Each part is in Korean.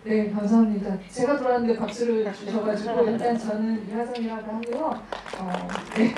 네, 감사합니다. 제가 돌아왔는데 박수를 주셔가지고 일단 저는 유하정이라고 하고요. 네.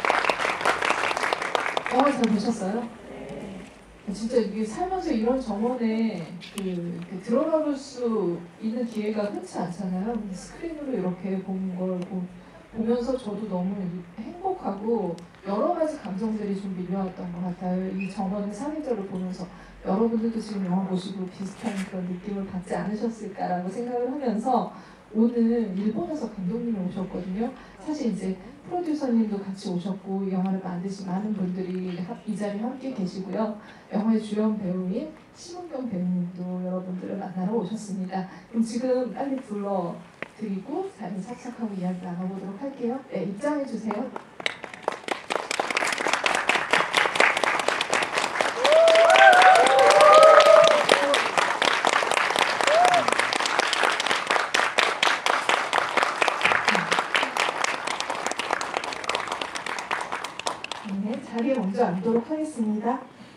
영화 잘 보셨어요? 진짜 이게 살면서 이런 정원에 들어가 볼 수 있는 기회가 흔치 않잖아요. 근데 스크린으로 이렇게 보는 걸 보면서 저도 너무 행복하고 여러 가지 감정들이 좀 밀려왔던 것 같아요. 이 정원의 사회적으로 보면서 여러분들도 지금 영화 보시고 비슷한 그런 느낌을 받지 않으셨을까라고 생각을 하면서 오늘 일본에서 감독님이 오셨거든요. 사실 이제 프로듀서님도 같이 오셨고 영화를 만드신 많은 분들이 이 자리에 함께 계시고요. 영화의 주연 배우인 심은경 배우님도 여러분들을 만나러 오셨습니다. 그럼 지금 빨리 불러드리고 자리 착착하고 이야기 나눠보도록 할게요. 네, 입장해 주세요. 네, 자리에 먼저 앉도록 하겠습니다.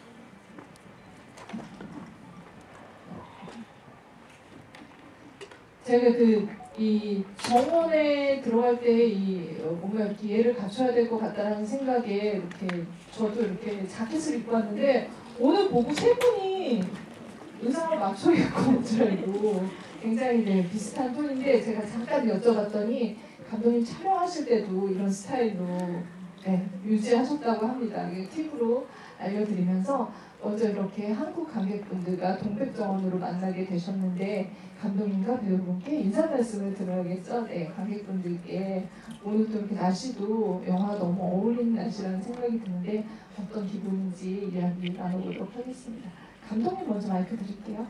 제가 이 정원에 들어갈 때 뭔가 이렇게 예를 갖춰야 될 것 같다는 생각에 이렇게 저도 이렇게 자켓을 입고 왔는데 오늘 보고 세 분이 의상을 맞춰 입고 온 줄 알고 굉장히 비슷한 톤인데 제가 잠깐 여쭤봤더니 감독님 촬영하실 때도 이런 스타일로 유지하셨다고 합니다. 팁으로 알려드리면서 먼저 이렇게 한국 관객분들과 동백정원으로 만나게 되셨는데 감독님과 배우분께 인사 말씀을 드려야겠죠? 네, 관객분들께 오늘 또 이렇게 날씨도 영화 너무 어울리는 날씨라는 생각이 드는데 어떤 기분인지 이야기 나눠보도록 하겠습니다. 감독님 먼저 마이크 드릴게요.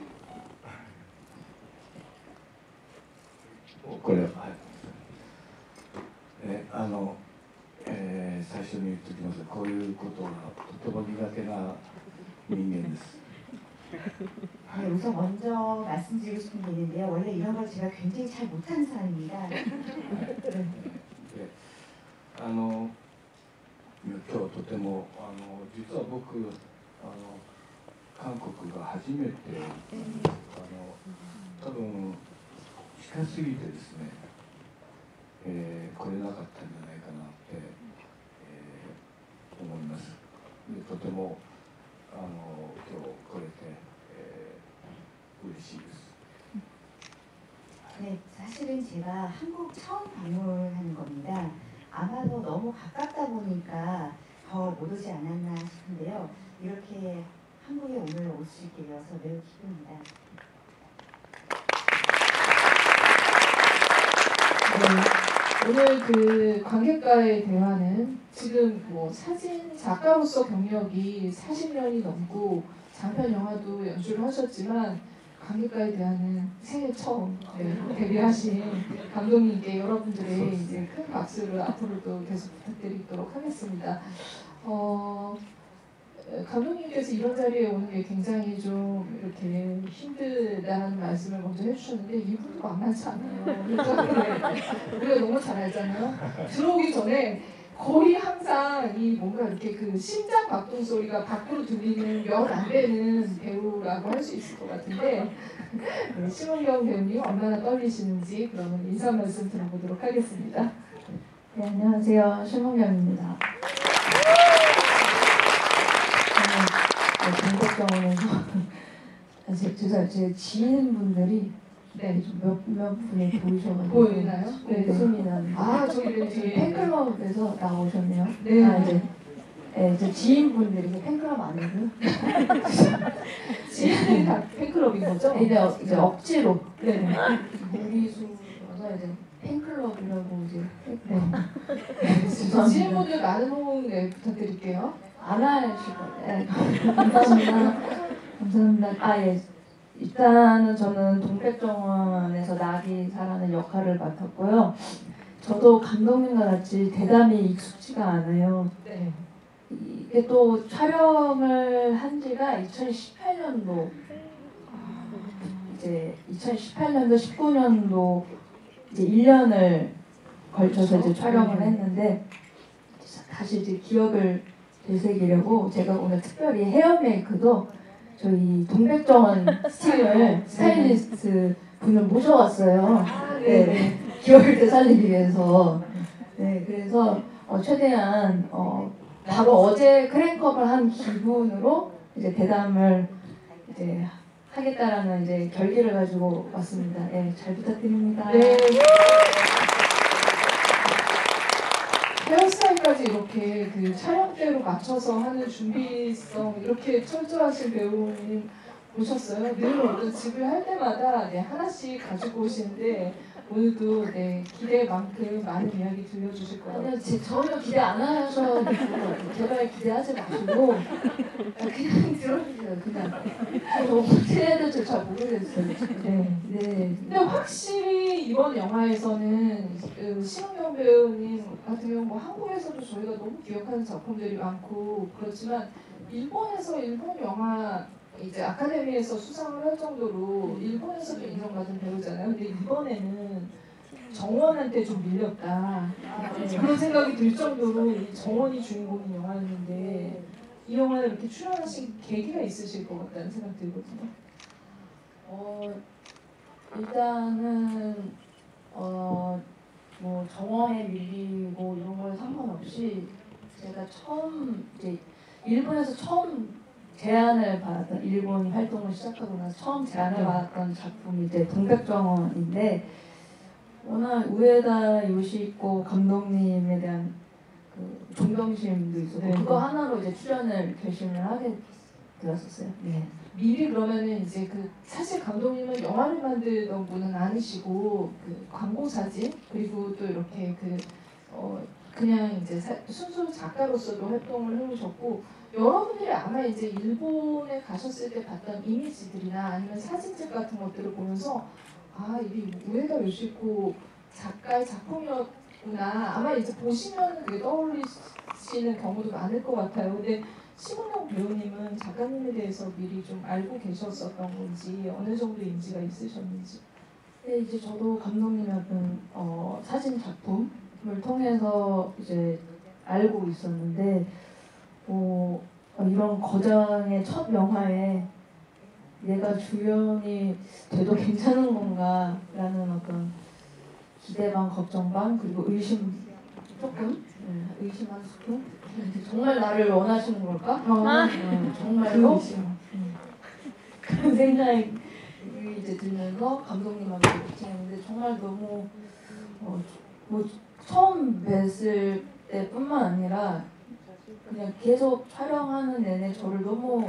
これは、最初に言っておきます。こういうことがとても苦手な人間です。 네, 우선 먼저 말씀드리고 싶은 게 있는데요. 원래 이런 걸 제가 굉장히 잘 못하는 사람입니다. で、今日とても実は僕韓国が初めて多分近すぎてですね、来れなかったんじゃないかなって、思います。で、とても今日来れて、嬉しいです。 네, 사실은 제가 한국 처음 방문하는 겁니다. 아마도 너무 가깝다 보니까 더 못 오지 않았나 싶은데요. 이렇게 한국에 오늘 올 수 있게 되어서 매우 기쁩니다. 네, 오늘 관객과의 대화는 지금 사진 작가로서 경력이 40년이 넘고 장편 영화도 연출을 하셨지만 관객과의 대화는 생애 처음 데뷔하신 감독님께 여러분들의 이제 큰 박수를 앞으로도 계속 부탁드리도록 하겠습니다. 감독님께서 이런 자리에 오는 게 굉장히 좀 이렇게 힘들다는 말씀을 먼저 해주셨는데 이분도 만만치 않아요. 우리가 너무 잘 알잖아요. 들어오기 전에 거의 항상 뭔가 이렇게 심장 박동 소리가 밖으로 들리는 몇 안 되는 배우라고 할 수 있을 것 같은데 심은경 배우님 얼마나 떨리시는지 그러면 인사 말씀 들어보도록 하겠습니다. 네, 안녕하세요. 심은경입니다. 동백정원에서 제 지인분들이 몇 분이 보이셔가지고 보이나요? 네, 숨이 나는. 저기 팬클럽에서 나오셨네요. 네. 이제 지인분들이 팬클럽 아니고요. 지인들이 다 팬클럽인 거죠? 이제 억지로. 네. 무리수여서 이제 팬클럽이라고 이제. 지인분들 많은 호응 부탁드릴게요. 안 하실 거예요. 감사합니다. 감사합니다. 일단은 저는 동백정원에서 나기사라는 역할을 맡았고요. 저도 감독님과 같이 대담이 익숙지가 않아요. 네. 이게 또 촬영을 한 지가 2018년도 이제 2018년도 19년도 이제 1년을 걸쳐서 이제 촬영을 했는데 다시 이제 기억을 되새기려고 제가 오늘 특별히 헤어 메이크도 저희 동백정원 팀을 스타일리스트 분을 모셔왔어요. 네, 겨울때 살리기 위해서. 네, 그래서 최대한 바로 어제 크랭크업을 한 기분으로 이제 대담을 이제 하겠다라는 이제 결기를 가지고 왔습니다. 네, 잘 부탁드립니다. 네. 헤어스타일까지 이렇게 그 촬영대로 맞춰서 하는 준비성 이렇게 철저하신 배우님 보셨어요? 늘 어떤 집을 할 때마다 네, 하나씩 가지고 오시는데 오늘도 네, 기대만큼 많은 이야기 들려주실 거예요. 아니요, 전혀 기대 안 하셔도 제발 기대하지 마시고 그냥 들어주세요. 그냥 저 어떻게 해야 될지 잘 모르겠어요. 네, 네. 근데 확실히 이번 영화에서는 신은경 배우님 같은 경우 뭐 한국에서도 저희가 너무 기억하는 작품들이 많고 그렇지만 일본에서 일본 영화 이제 아카데미에서 수상을 할 정도로 일본에서도 인정받은 배우잖아요. 근데 이번에는 정원한테 좀 밀렸다. 그런 생각이 들 정도로 이 정원이 주인공인 영화였는데 이 영화에 이렇게 출연하신 계기가 있으실 것 같다는 생각 들거든요. 일단은 뭐 정원에 밀리고 이런 걸 상관없이 제가 처음 이제 일본에서 처음 제안을 받았던 일본 활동을 시작하고 나서 처음 제안을 받았던 작품이 이제 동백정원인데 워낙 우에다 요시히코 감독님에 대한 그 존경심도 있었고 그거 하나로 이제 출연을 결심을 하게 되었었어요. 네. 미리 그러면은 이제 그 사실 감독님은 영화를 만들던 분은 아니시고 그 광고 사진 그리고 또 이렇게 그냥 이제 순수 작가로서도 활동을 해오셨고 여러분들이 아마 이제 일본에 가셨을 때 봤던 이미지들이나 아니면 사진집 같은 것들을 보면서 아 이게 우에다 요시히코 작가의 작품이었구나 아마 이제 보시면 그게 떠올리시는 경우도 많을 것 같아요. 근데 신은경 배우님은 작가님에 대해서 미리 좀 알고 계셨었던 건지 어느 정도 인지가 있으셨는지. 네, 이제 저도 감독님의 어떤 사진 작품을 통해서 이제 알고 있었는데 이런 거장의 첫 영화에 내가 주연이 돼도 괜찮은 건가라는 어떤 기대 반 걱정 반 그리고 의심 조금 의심 한 스푼 정말 나를 원하시는 걸까? 정말로 그런 생각이 이제 들면서 감독님하고 미팅했는데 정말 너무 뭐 처음 뵀을 때뿐만 아니라 그냥 계속 촬영하는 내내 저를 너무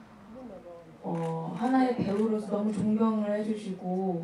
하나의 배우로서 너무 존경을 해주시고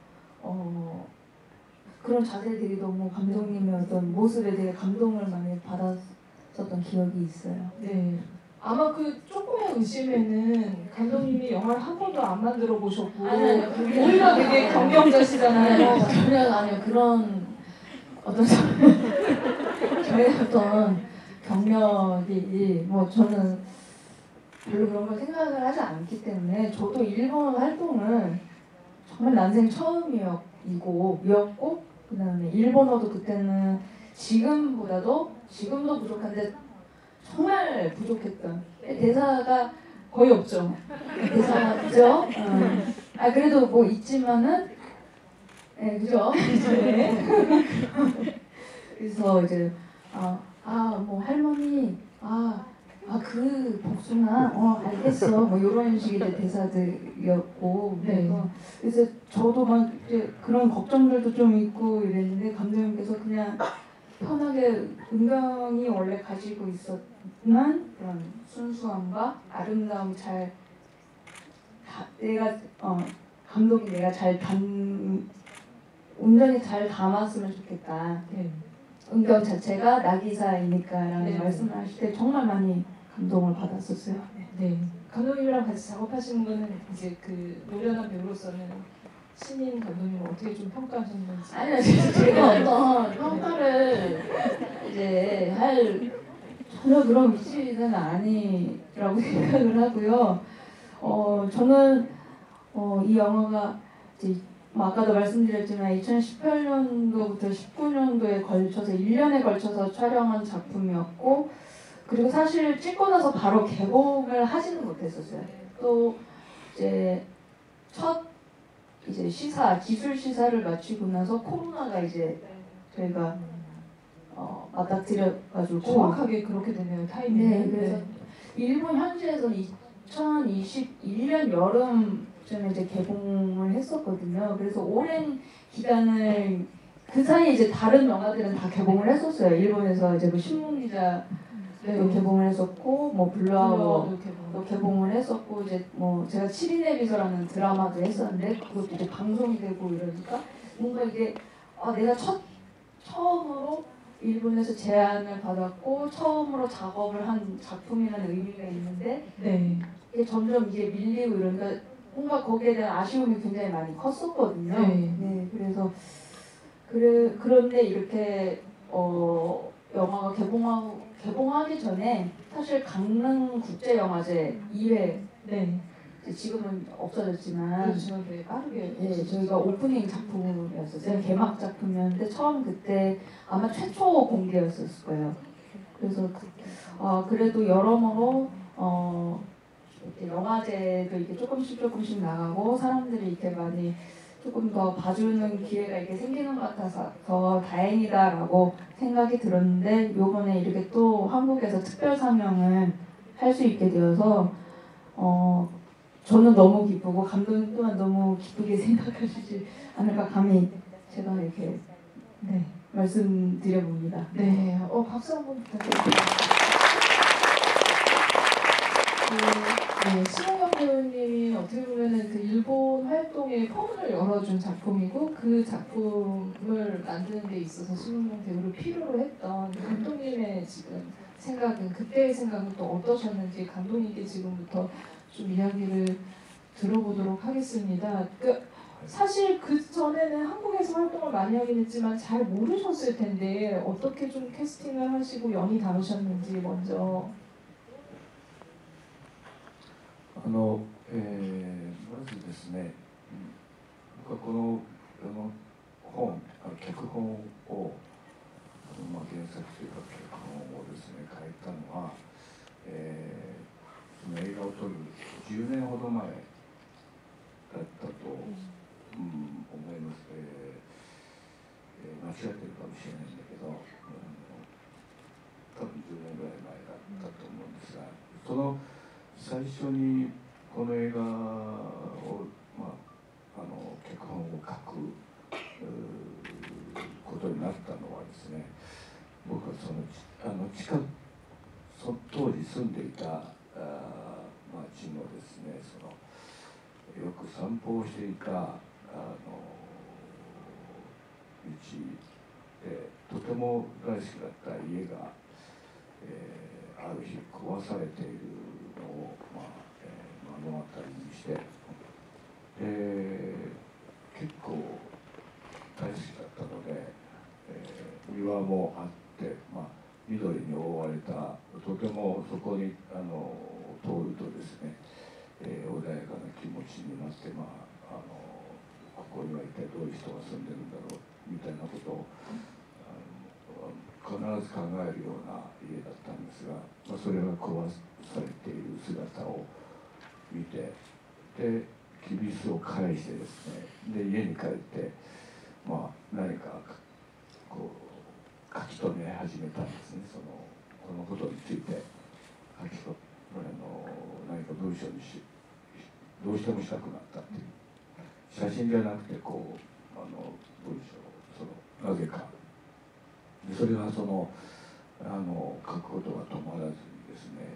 그런 자세들이 너무 감독님의 어떤 모습에 되게 감동을 많이 받았었던 기억이 있어요. 네. 아마 그 조금의 의심에는 감독님이 영화를 한 번도 안 만들어 보셨고 오히려 되게 경영자시잖아요. 전혀 아니요 그런 어떤 저의 어떤 경력이 뭐 저는 별로 그런 걸 생각을 하지 않기 때문에 저도 일본 활동은 정말 난생 처음이었고 그다음에 일본어도 그때는 지금도 부족한데 정말 부족했던 대사가 거의 없죠. 대사가 없죠. 그래도 뭐 있지만은 그죠? 네. 그래서 이제 뭐 할머니 그 복숭아 알겠어 뭐 이런 식의 대사들이었고 그래서 저도 막 이제 그런 걱정들도 좀 있고 이랬는데 감독님께서 그냥 편하게 은경이 원래 가지고 있었던 그런 순수함과 아름다움 감독이 내가 온전히 잘 담았으면 좋겠다. 은경 자체가 나기사이니까라는 말씀을 하실 때 정말 많이 감동을 받았었어요. 네. 감독님이랑 같이 작업하시는 거는 이제 그 노련한 배우로서는 신인 감독님을 어떻게 좀 평가하셨는지. 아니요, 제가 어떤 평가를 이제 할 전혀 그런 위치는 아니라고 생각을 하고요. 저는 이 영화가 이제 아까도 말씀드렸지만 2018년도부터 19년도에 걸쳐서 1년에 걸쳐서 촬영한 작품이었고 그리고 사실 찍고 나서 바로 개봉을 하지는 못했었어요. 또 이제 첫 이제 시사 기술 시사를 마치고 나서 코로나가 이제 저희가 맞닥뜨려가지고 정확하게 그렇게 되네요. 타이밍이. 네, 그래서 일본 현지에서 2021년 여름쯤에 이제 개봉을 했었거든요. 그래서 오랜 기간을 그 사이에 이제 다른 영화들은 다 개봉을 했었어요. 일본에서 이제 그 신문기자 또 개봉을 했었고, 뭐 블루아워 또 개봉을 했었고, 이제 뭐 제가 7인의 비서라는 드라마도 했었는데 그것도 이제 방송이 되고 이러니까 뭔가 이게 내가 처음으로 일본에서 제안을 받았고 처음으로 작업을 한 작품이라는 의미가 있는데 네. 이게 점점 이제 밀리고 이러니까 뭔가 거기에 대한 아쉬움이 굉장히 많이 컸었거든요. 네. 그래서 그런데 이렇게 영화가 개봉하기 전에 사실 강릉 국제영화제 2회 네. 지금은 없어졌지만 그렇죠. 네, 빠르게. 네, 저희가 오프닝 작품이었었어요. 개막 작품이었는데 처음 그때 아마 최초 공개였었을 거예요. 그래서 그래도 여러모로 이렇게 영화제도 이렇게 조금씩 나가고 사람들이 이렇게 많이 조금 더 봐주는 기회가 이렇게 생기는 것 같아서 더 다행이다라고 생각이 들었는데 요번에 이렇게 또 한국에서 특별 상영을 할 수 있게 되어서 저는 너무 기쁘고 감독님 또한 너무 기쁘게 생각하시지 않을까 감히 제가 이렇게 말씀드려봅니다. 네. 박수 한번 부탁드립니다. 신홍영 배우님이 어떻게 보면은 그 일본 활동의 포문을 열어준 작품이고 그 작품을 만드는 데 있어서 신홍영 배우를 필요로 했던 감독님의 지금 생각은 그때의 생각은 또 어떠셨는지 감독님께 지금부터 좀 이야기를 들어보도록 하겠습니다. 사실 그 전에는 한국에서 활동을 많이 하긴 했지만 잘 모르셨을 텐데 어떻게 좀 캐스팅을 하시고 연이 닿으셨는지 먼저. まずですね、僕はこの脚本を原作というか脚本をですね書いたのは、その映画を撮る10年ほど前だったと、思います。間違ってるかもしれないんだけど、多分10年ぐらい前だったと思うんですが、その最初にこの映画を、脚本を書くことになったのはですね、僕は当時住んでいた町のですね、よく散歩をしていた道でとても大好きだった家が、ある日壊されているのを目の当たりにして、結構大好きだったので、庭もあって、緑に覆われたとてもそこに通るとですね、穏やかな気持ちになって、ここには一体どういう人が住んでるんだろうみたいなことを必ず考えるような家だったんですが、それが壊されている姿を見て、できびすを返してですね、で家に帰って、何かこう書き留め始めたんですね。このことについて何か文章にどうしてもしたくなったっていう、写真じゃなくて文章をなぜかで、それが書くことが止まらずにですね、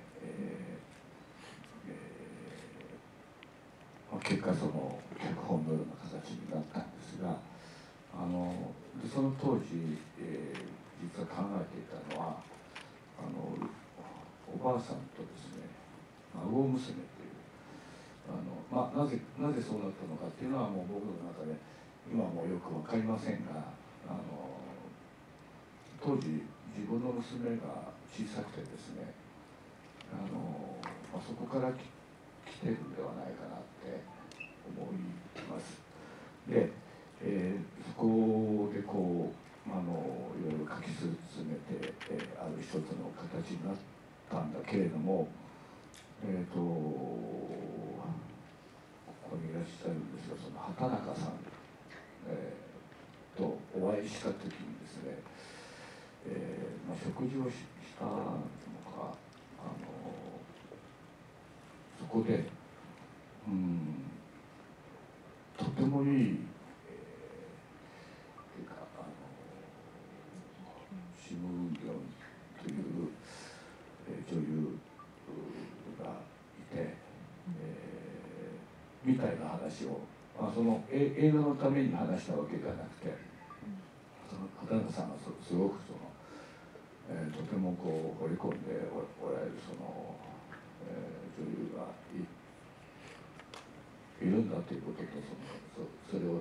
結果脚本のような形になったんですが、その当時、実は考えていたのはおばあさんとですね、孫娘というなぜそうなったのかっていうのはもう僕の中で今もよく分かりませんが、当時自分の娘が小さくてですね、そこから来てるんではないかなって思います。で、そこでいろいろ書き進めて、ある一つの形になったたんだけれども、ここにいらっしゃるんですが、その畑中さん、とお会いした時にですね、食事をしたのか、そこで、とてもいい、シム・ウンギョンという、女優がいて、みたいな話を、その映画のために話したわけではなくて、その畑中さんがすごくその、とてもこう惚れ込んでおられるその、女優がいるんだということと、それを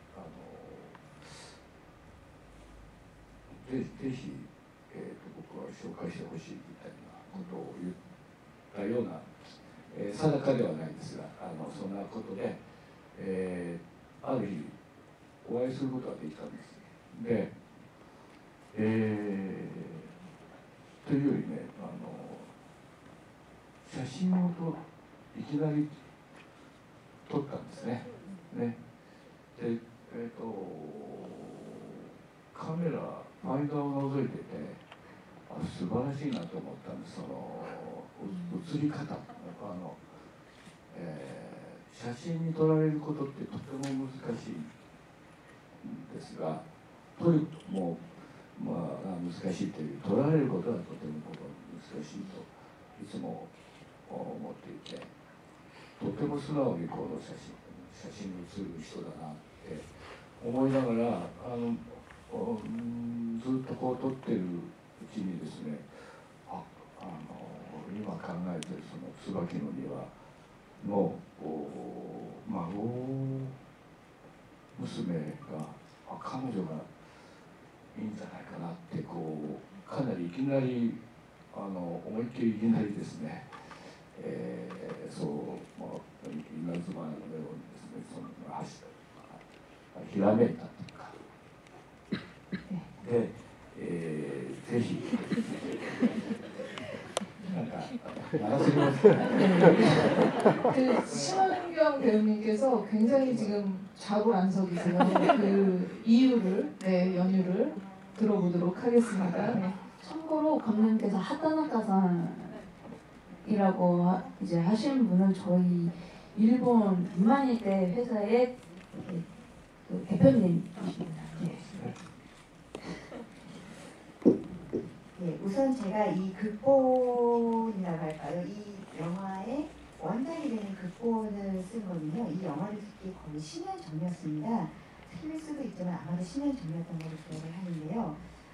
ぜひ、僕は紹介してほしいみたいなことを言ったような、定かではないんですが、そんなことで、ある日お会いすることができたんです。で、というよりね、写真をいきなり撮ったんですね。で、カメラファインダーを覗いてて、素晴らしいなと思ったんです。その写り方、写真に撮られることってとても難しいんですが、撮ることも難しいという、撮られることはとても難しいといつも思っていて、とても素直にこの写真に写る人だなって思いながら、ずっとこう撮ってるうちにですね、今考えてるその椿の庭の孫娘が彼女がいいんじゃないかなってかなりいきなり思いっきりいきなりですね、稲妻のようにですね、ひらめいたというか、で、ぜひなんか長すぎますね。 심은경 배우님께서 굉장히 지금 좌불안석이세요. 그 이유를, 연유를 들어보도록 하겠습니다. 네. 참고로 감독님께서 하타나카상이라고 이제 하시는 분은 저희 일본 이만희 때 회사의 그 대표님이십니다. 네, 우선 제가 이 극본이라고 할까요? 이 영화의 원작이 되는 극본을 쓴 거는요. 이 영화를 찍기 거의 10년 전이었습니다. 틀릴 수도 있지만 아마도 10년 전이었던 걸로 기억을 하는데요.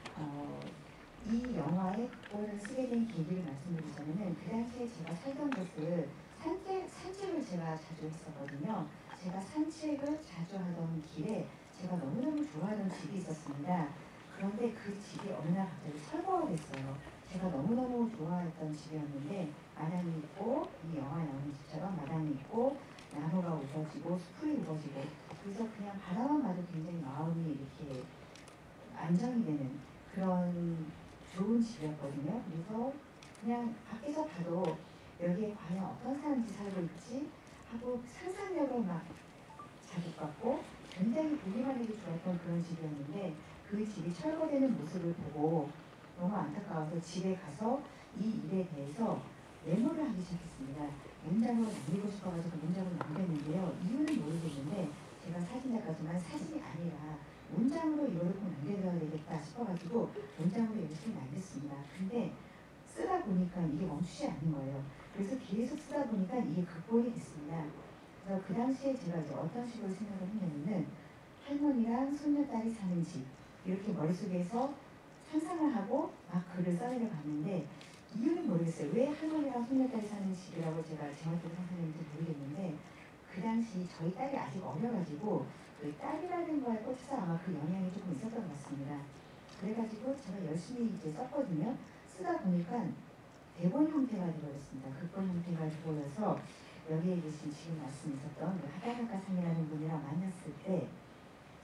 이 영화의 극본을 쓰게 된 계기를 말씀드리자면은 그 당시에 제가 살던 곳을 산책을 제가 자주 했었거든요. 제가 산책을 자주 하던 길에 제가 너무너무 좋아하던 집이 있었습니다. 그런데 그 집이 어느 날 갑자기 철거가 됐어요. 제가 너무너무 좋아했던 집이었는데 마당이 있고 이 영화에 나오는 집처럼 마당이 있고 나무가 우거지고 숲이 우거지고 그래서 그냥 바라만 봐도 굉장히 마음이 이렇게 안정이 되는 그런 좋은 집이었거든요. 그래서 그냥 밖에서 봐도 여기에 과연 어떤 사람들이 살고 있지 하고 상상력을 막 자극받고 굉장히 보기만 해도 좋았던 그런 집이었는데 그 집이 철거되는 모습을 보고 너무 안타까워서 집에 가서 이 일에 대해서 메모를 하기 시작했습니다. 문장으로 남기고 싶어가지고 문장으로 남겼는데요. 이유는 모르겠는데 제가 사진작가지만 사진이 아니라 문장으로 이거를 꼭 남겨둬야 되겠다 싶어가지고 문장으로 열심히 남겼습니다. 근데 쓰다 보니까 이게 멈추지 않는 거예요. 그래서 계속 쓰다 보니까 이게 극복이 됐습니다. 그래서 그 당시에 제가 이제 어떤 식으로 생각을 했냐면은 할머니랑 손녀딸이 사는 집 이렇게 머릿속에서 상상을 하고 막 글을 써내려 갔는데 이유는 모르겠어요. 왜 할머니랑 손녀딸이 사는 집이라고 제가 제멋대로 상상했는지 모르겠는데 그 당시 저희 딸이 아직 어려가지고 그 딸이라는 거에 꽂혀서 아마 그 영향이 조금 있었던 것 같습니다. 그래가지고 제가 열심히 이제 썼거든요. 쓰다 보니까 대본 형태가 되어버렸습니다. 극본 형태가 되어서 여기에 계신 지금 말씀하셨던 그 하다나카 상이라는 분이랑 만났을 때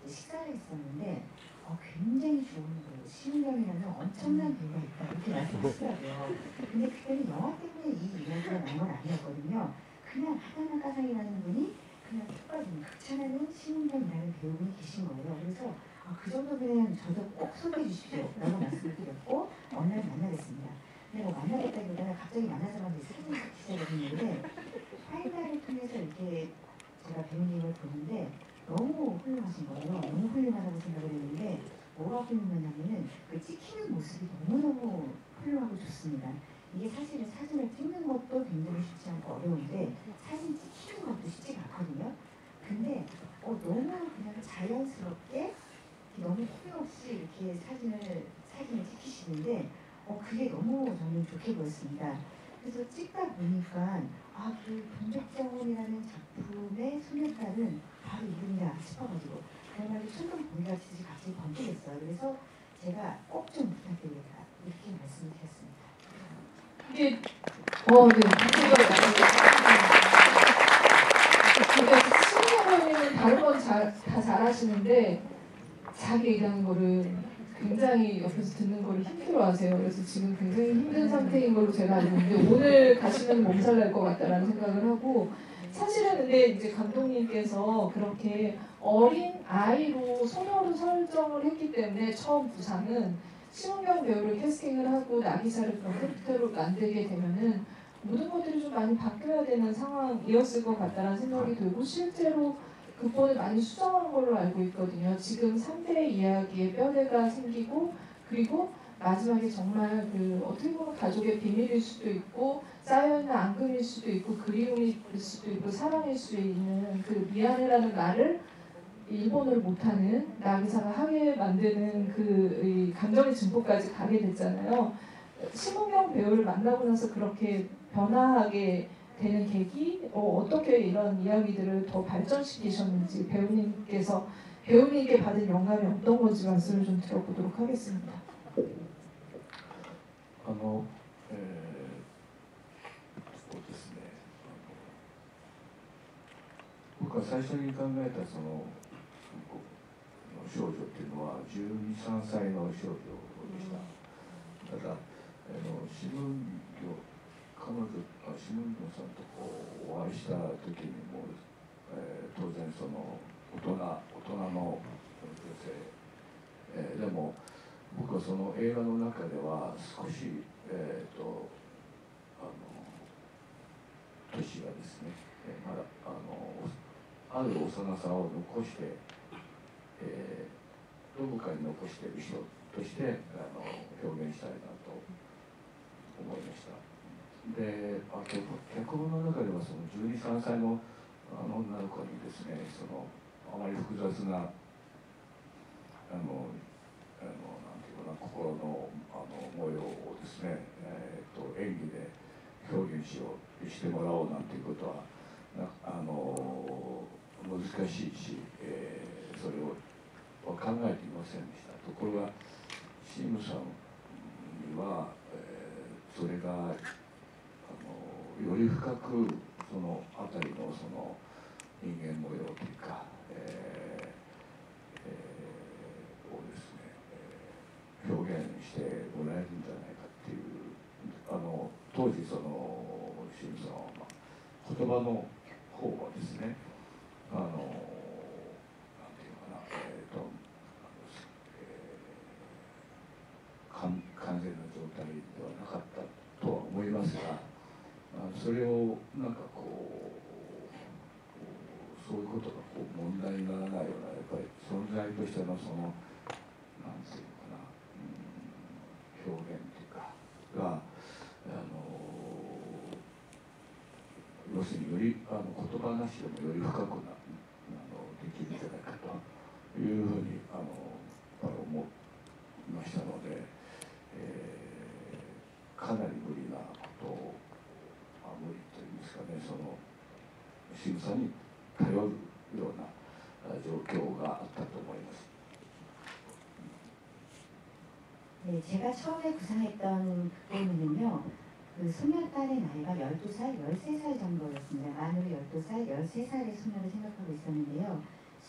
식사를 했었는데 굉장히 좋은 그 시민경이라는 엄청난 배우가 있다 이렇게 말씀하시더라고요. 근데 그때는 영화 때문에 이 이야기가 나온 건 아니었거든요. 그냥 하다나 까상이라는 분이 그냥 툭 빠진 극찬하는 시민경이라는 배우분이 계신 거예요. 그래서 그 정도면 저도 꼭 소개해 주십시오 라고 말씀을 드렸고 어느 날 만나겠습니다. 근데 뭐 만나겠다기보다는 갑자기 만나자마자 사진을 찍기 시작했는데 파일날을 통해서 이렇게 제가 배우님을 보는데 너무 훌륭하신 거예요. 너무 훌륭하다고 생각을 했는데 뭐가 훌륭하냐면은 그 찍히는 모습이 너무너무 훌륭하고 좋습니다. 이게 사실은 사진을 찍는 것도 굉장히 쉽지 않고 어려운데 사진 찍히는 것도 쉽지가 않거든요. 근데 너무 그냥 자연스럽게 너무 후회 없이 이렇게 사진을 찍히시는데 그게 너무 저는 좋게 보였습니다. 그래서 찍다 보니까 그 동백정원이라는 작품의 소녀딸은 바로 이분이다 싶어가지고 그야말로 순간 보기가 진짜 갑자기 번뜩했어요. 그래서 제가 꼭 좀 부탁드립니다. 이렇게 말씀을 드렸습니다. 이게 신동호님은 다른 건 다 잘하시는데 자기 얘기하는 거를 굉장히 옆에서 듣는 거를 힘들어하세요. 그래서 지금 굉장히 힘든 상태인 걸로 제가 알고 있는데 오늘 가시면 몸살 날 것 같다라는 생각을 하고 사실은 근데 이제 감독님께서 그렇게 어린 아이로 소녀로 설정을 했기 때문에 처음 부상은 심은경 배우를 캐스팅을 하고 나기사를 그런 캐릭터로 만들게 되면은 모든 것들이 좀 많이 바뀌어야 되는 상황이었을 것 같다는 생각이 들고 실제로 극본을 많이 수정한 걸로 알고 있거든요. 지금 3대 이야기에 뼈대가 생기고 그리고 마지막에 정말 그 어떻게 보면 가족의 비밀일 수도 있고 쌓여있는 앙금일 수도 있고 그리움일 수도 있고 사랑일 수 있는 그 미안해라는 말을 일본어를 못하는 나기사가 하게 만드는 그 감정의 증폭까지 가게 됐잖아요. 심은경 배우를 만나고 나서 그렇게 변화하게 되는 계기, 어떻게 이런 이야기들을 더 발전시키셨는지 배우님께 받은 영감이 어떤 건지 말씀을 좀 들어보도록 하겠습니다. そうですね。僕が最初に考えたその少女っていうのは12、13歳の少女でした。ただシムンギョシムンギョさんとお会いした時にも、当然その大人の女性、でも僕はその映画の中では少し年がですね、まだある幼さを残して、どこかに残している人として表現したいなと思いました。で、脚本の中ではその12、13歳の女の子にですね、あまり複雑ななんていうかな、心の模様をですね、演技で表現してもらおうなんていうことは難しいし、それを考えていませんでした。ところがシムさんには、それがより深くその辺りのその人間模様というか、をですね、表現してもらえるんじゃないかっていう、当時そのシムさんは、言葉の方はですね、なんていうかな、完全な状態ではなかったとは思いますが、それをなんかそういうことが問題にならないようなやっぱり存在としてのそのなんていうのかな、表現というかが要するにより言葉なしでもより深くできるんじゃないかというふうに思いましたので、かなり無理なことを無理というんですかね、その仕草に頼るような状況があったと思います。 네, 제가 처음에 구상했던 극본은요, 그 소녀딸의 나이가 12살, 13살 정도였습니다. 만으로 12살, 13살의 소녀를 생각하고 있었는데요.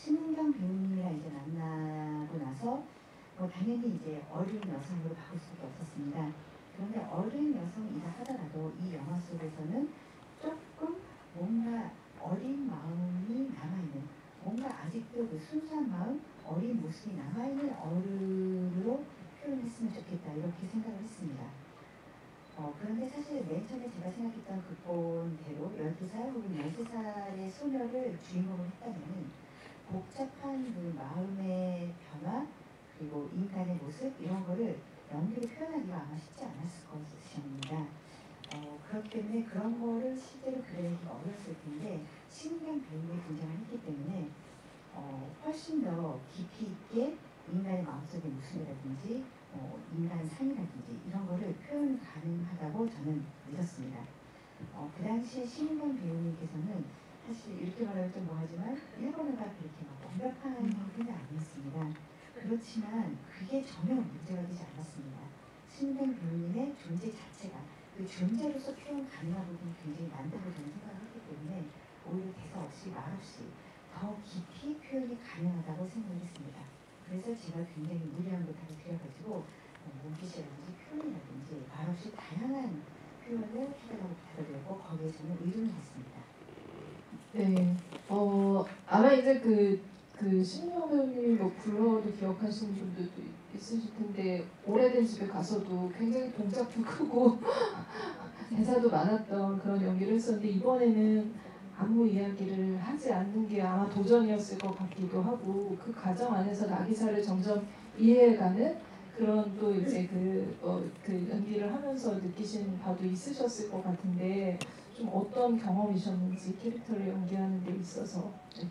신은경 배우님이랑 이제 만나고 나서 뭐 당연히 이제 어린 여성으로 바꿀 수밖에 없었습니다. 그런데 어린 여성이라 하더라도 이 영화 속에서는 조금 뭔가 어린 마음이 남아있는, 뭔가 아직도 그 순수한 마음, 어린 모습이 남아있는 어른으로 표현했으면 좋겠다, 이렇게 생각을 했습니다. 그런데 사실 맨 처음에 제가 생각했던 극본대로 12살 혹은 13살의 소녀를 주인공으로 했다면 복잡한 그 마음의 변화, 그리고 인간의 모습, 이런 거를 연기로 표현하기가 아마 쉽지 않았을 것입니다. 그렇기 때문에 그런 거를 실제로 그려내기가 어렸을 텐데 신은경 배우의 등장을 했기 때문에 훨씬 더 깊이 있게 인간의 마음속의 모습이라든지 인간 삶이라든지 이런 거를 표현 가능하다고 저는 믿었습니다. 그 당시에 신은경 배우님께서는 사실 이렇게 말하면 좀 뭐하지만 일본어가 그렇게 막 완벽한 형태는 아니었습니다. 그렇지만 그게 전혀 문제가 되지 않았습니다. 신은경 배우님의 존재 자체가 그 존재로서 표현 가능한 부분이 굉장히 많다고 저는 생각을 했기 때문에 오히려 대사 없이 말 없이 더 깊이 표현이 가능하다고 생각을 했습니다. 그래서 제가 굉장히 무리한 부탁을 드려가지고 몸짓이라든지 표현이라든지 말 없이 다양한 표현을 해달라고 부탁드렸고 거기에 저는 의존을 했습니다. 네. 아마 이제 신은경 배우님 뭐 불러도 기억하시는 분들도 있으실 텐데 오래된 집에 가서도 굉장히 동작도 크고 대사도 많았던 그런 연기를 했었는데 이번에는 아무 이야기를 하지 않는 게 아마 도전이었을 것 같기도 하고 그 과정 안에서 나기사를 점점 이해해가는 그런 또 이제 그 연기를 하면서 느끼신 바도 있으셨을 것 같은데 좀 어떤 경험이셨는지 캐릭터를 연기하는 데 있어서. 네.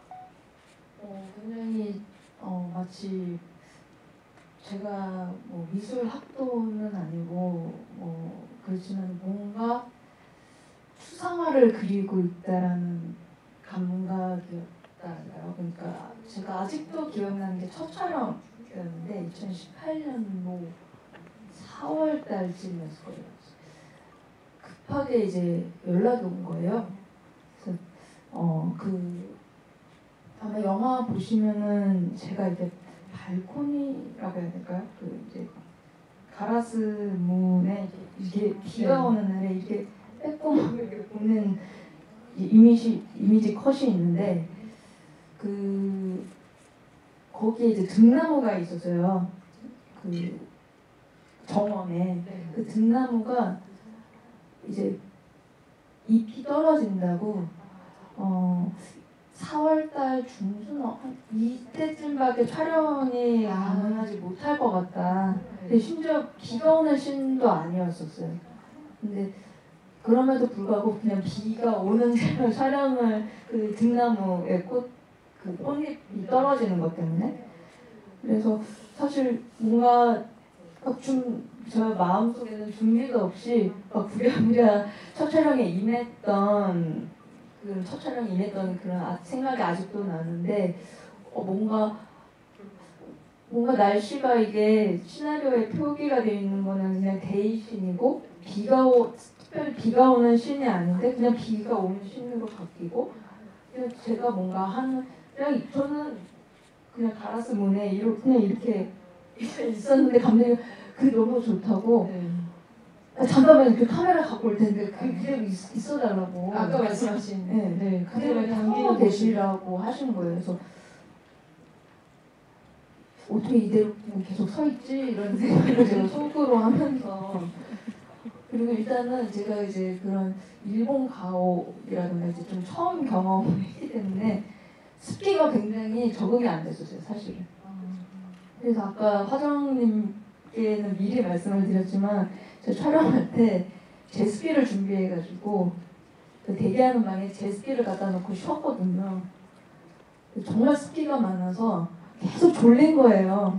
굉장히 마치 제가 뭐 미술 학도는 아니고 그렇지만 뭔가 추상화를 그리고 있다라는 감각이었달까요. 그러니까 제가 아직도 기억나는 게 첫 촬영이었는데 2018년도 4월 달쯤이었을 거예요. 급하게 이제 연락이 온 거예요. 그래서 아마 영화 보시면은 제가 이제 발코니라고 해야 될까요? 그 이제 가라스 문에 이게 비가 오는 날에 이렇게 빼꼼 이렇게 보는 이미지 컷이 있는데 거기에 이제 등나무가 있었어요. 그 정원에 그 등나무가 이제 잎이 떨어진다고 4월달 중순 이때쯤밖에 촬영이 가능하지 못할 것 같다. 근데 심지어 비가 오는 씬도 아니었었어요. 근데 그럼에도 불구하고 그냥 비가 오는 대로 촬영을 그 등나무에 그 꽃잎이 떨어지는 것 때문에 그래서 사실 뭔가 저 마음속에는 준비도 없이 막 부랴부랴 첫 촬영에 임했던 그런 생각이 아직도 나는데 뭔가 날씨가 이게 시나리오에 표기가 되어 있는 거는 그냥 데이신이고 특별히 비가 오는 씬이 아닌데 그냥 비가 오는 씬으로 바뀌고 그냥 제가 뭔가 그냥 저는 그냥 가라스 문에 그냥 이렇게 있었는데 감독이 그게 너무 좋다고 잠깐만 이렇게 카메라 갖고 올 텐데 그게 있어달라고 아까 말씀하신 네 그대로 당기고 계시라고 하신 거예요. 그래서 어떻게 이대로 계속 서 있지 이런 생각을 제가 속으로 하면서 그리고 일단은 제가 이제 그런 일본 가옥이라든가 이제 좀 처음 경험을 했기 때문에 습기가 굉장히 적응이 안 됐었어요 사실은. 그래서 아까 화정님께는 미리 말씀을 드렸지만 제가 촬영할 때 제습기를 준비해가지고 그 대기하는 방에 제습기를 갖다 놓고 쉬었거든요. 정말 습기가 많아서 계속 졸린 거예요.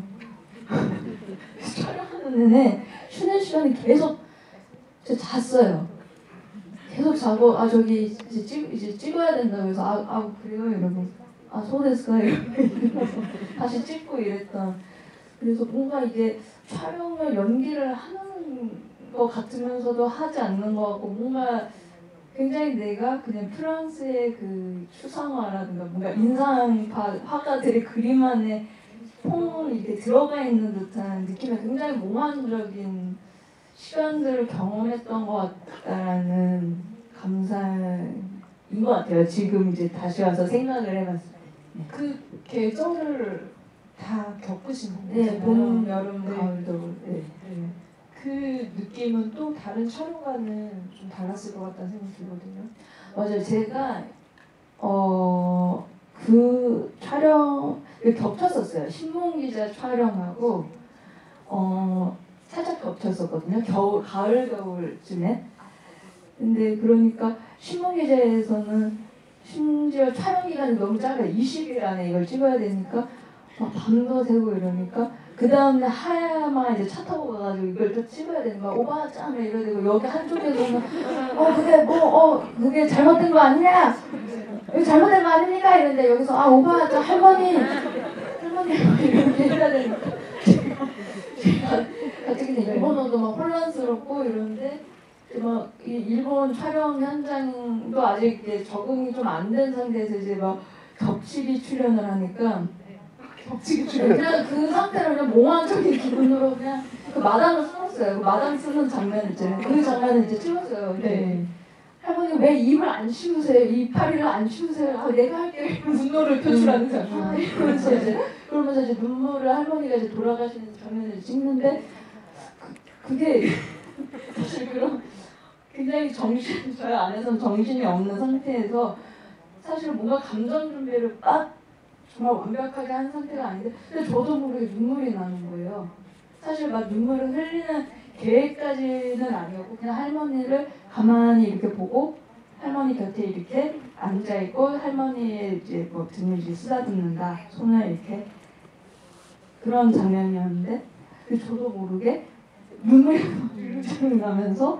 촬영하는 내내 쉬는 시간이 계속 잤어요. 계속 자고 저기 이제 찍어야 된다 그래서 그래요 이러고 소데스가 이러고 다시 찍고 이랬던. 그래서 뭔가 이게 촬영을 연기를 하는 것 같으면서도 하지 않는 것 같고 뭔가 굉장히 내가 그냥 프랑스의 그 추상화라든가 뭔가 인상파 화가들의 그림 안에 퐁 이렇게 들어가 있는 듯한 느낌의 굉장히 몽환적인 시간들을 경험했던 것 같다라는 감사인 것 같아요. 지금 이제 다시 와서 생각을 해봤을 때. 그 계절을 다 겪으신 네, 거잖아요. 봄, 여름, 네. 가을, 겨울. 네. 네. 그 느낌은 또 다른 촬영과는 좀 달랐을 것 같다는 생각이 들거든요. 맞아요. 제가 그 촬영을 겹쳤었어요. 신문기자 촬영하고 살짝 겹쳤었거든요. 가을 겨울쯤에. 근데 그러니까 신문기자에서는 심지어 촬영 기간이 너무 짧아요. 20일 안에 이걸 찍어야 되니까 막 밤도 새고 이러니까 그 다음날 하야마 이제 차 타고 가가지고 이걸 또 찍어야 되는 거야. 오바 짱 이래야 되고 여기 한쪽에서는 그게 잘못된 거 아니냐? 여기 잘못된 거 아닙니까? 이런데 여기서 오바 짱 할머니 이렇게 해야 되니까 제가 갑자기 일본어도 막 혼란스럽고 이러는데 막 이 일본 촬영 현장도 아직 이제 적응이 좀 안 된 상태에서 이제 막 겹치기 출연을 하니까 그냥 그 상태로 그냥 몽환적인 기분으로 그냥 그 마당을 쓸었어요. 그 마당 쓰는 장면 있잖아요. 그 장면을 이제 찍었어요. 네. 할머니 왜 입을 안 치우세요? 이파리를 안 치우세요? 내가 할게. 분노를 표출하는 장면. 그러면서 이제 눈물을 할머니가 이제 돌아가시는 장면을 찍는데 그게 사실 그런 굉장히 저희 안에서는 정신이 없는 상태에서 사실 뭔가 감정 준비를 딱 정말 완벽하게 한 상태가 아닌데 근데 저도 모르게 눈물이 나는 거예요. 사실 막 눈물을 흘리는 계획까지는 아니었고 그냥 할머니를 가만히 이렇게 보고 할머니 곁에 이렇게 앉아 있고 할머니의 이제 뭐 등을 이제 쓰다듬는다 손을 이렇게 그런 장면이었는데 저도 모르게 눈물이 막 나면서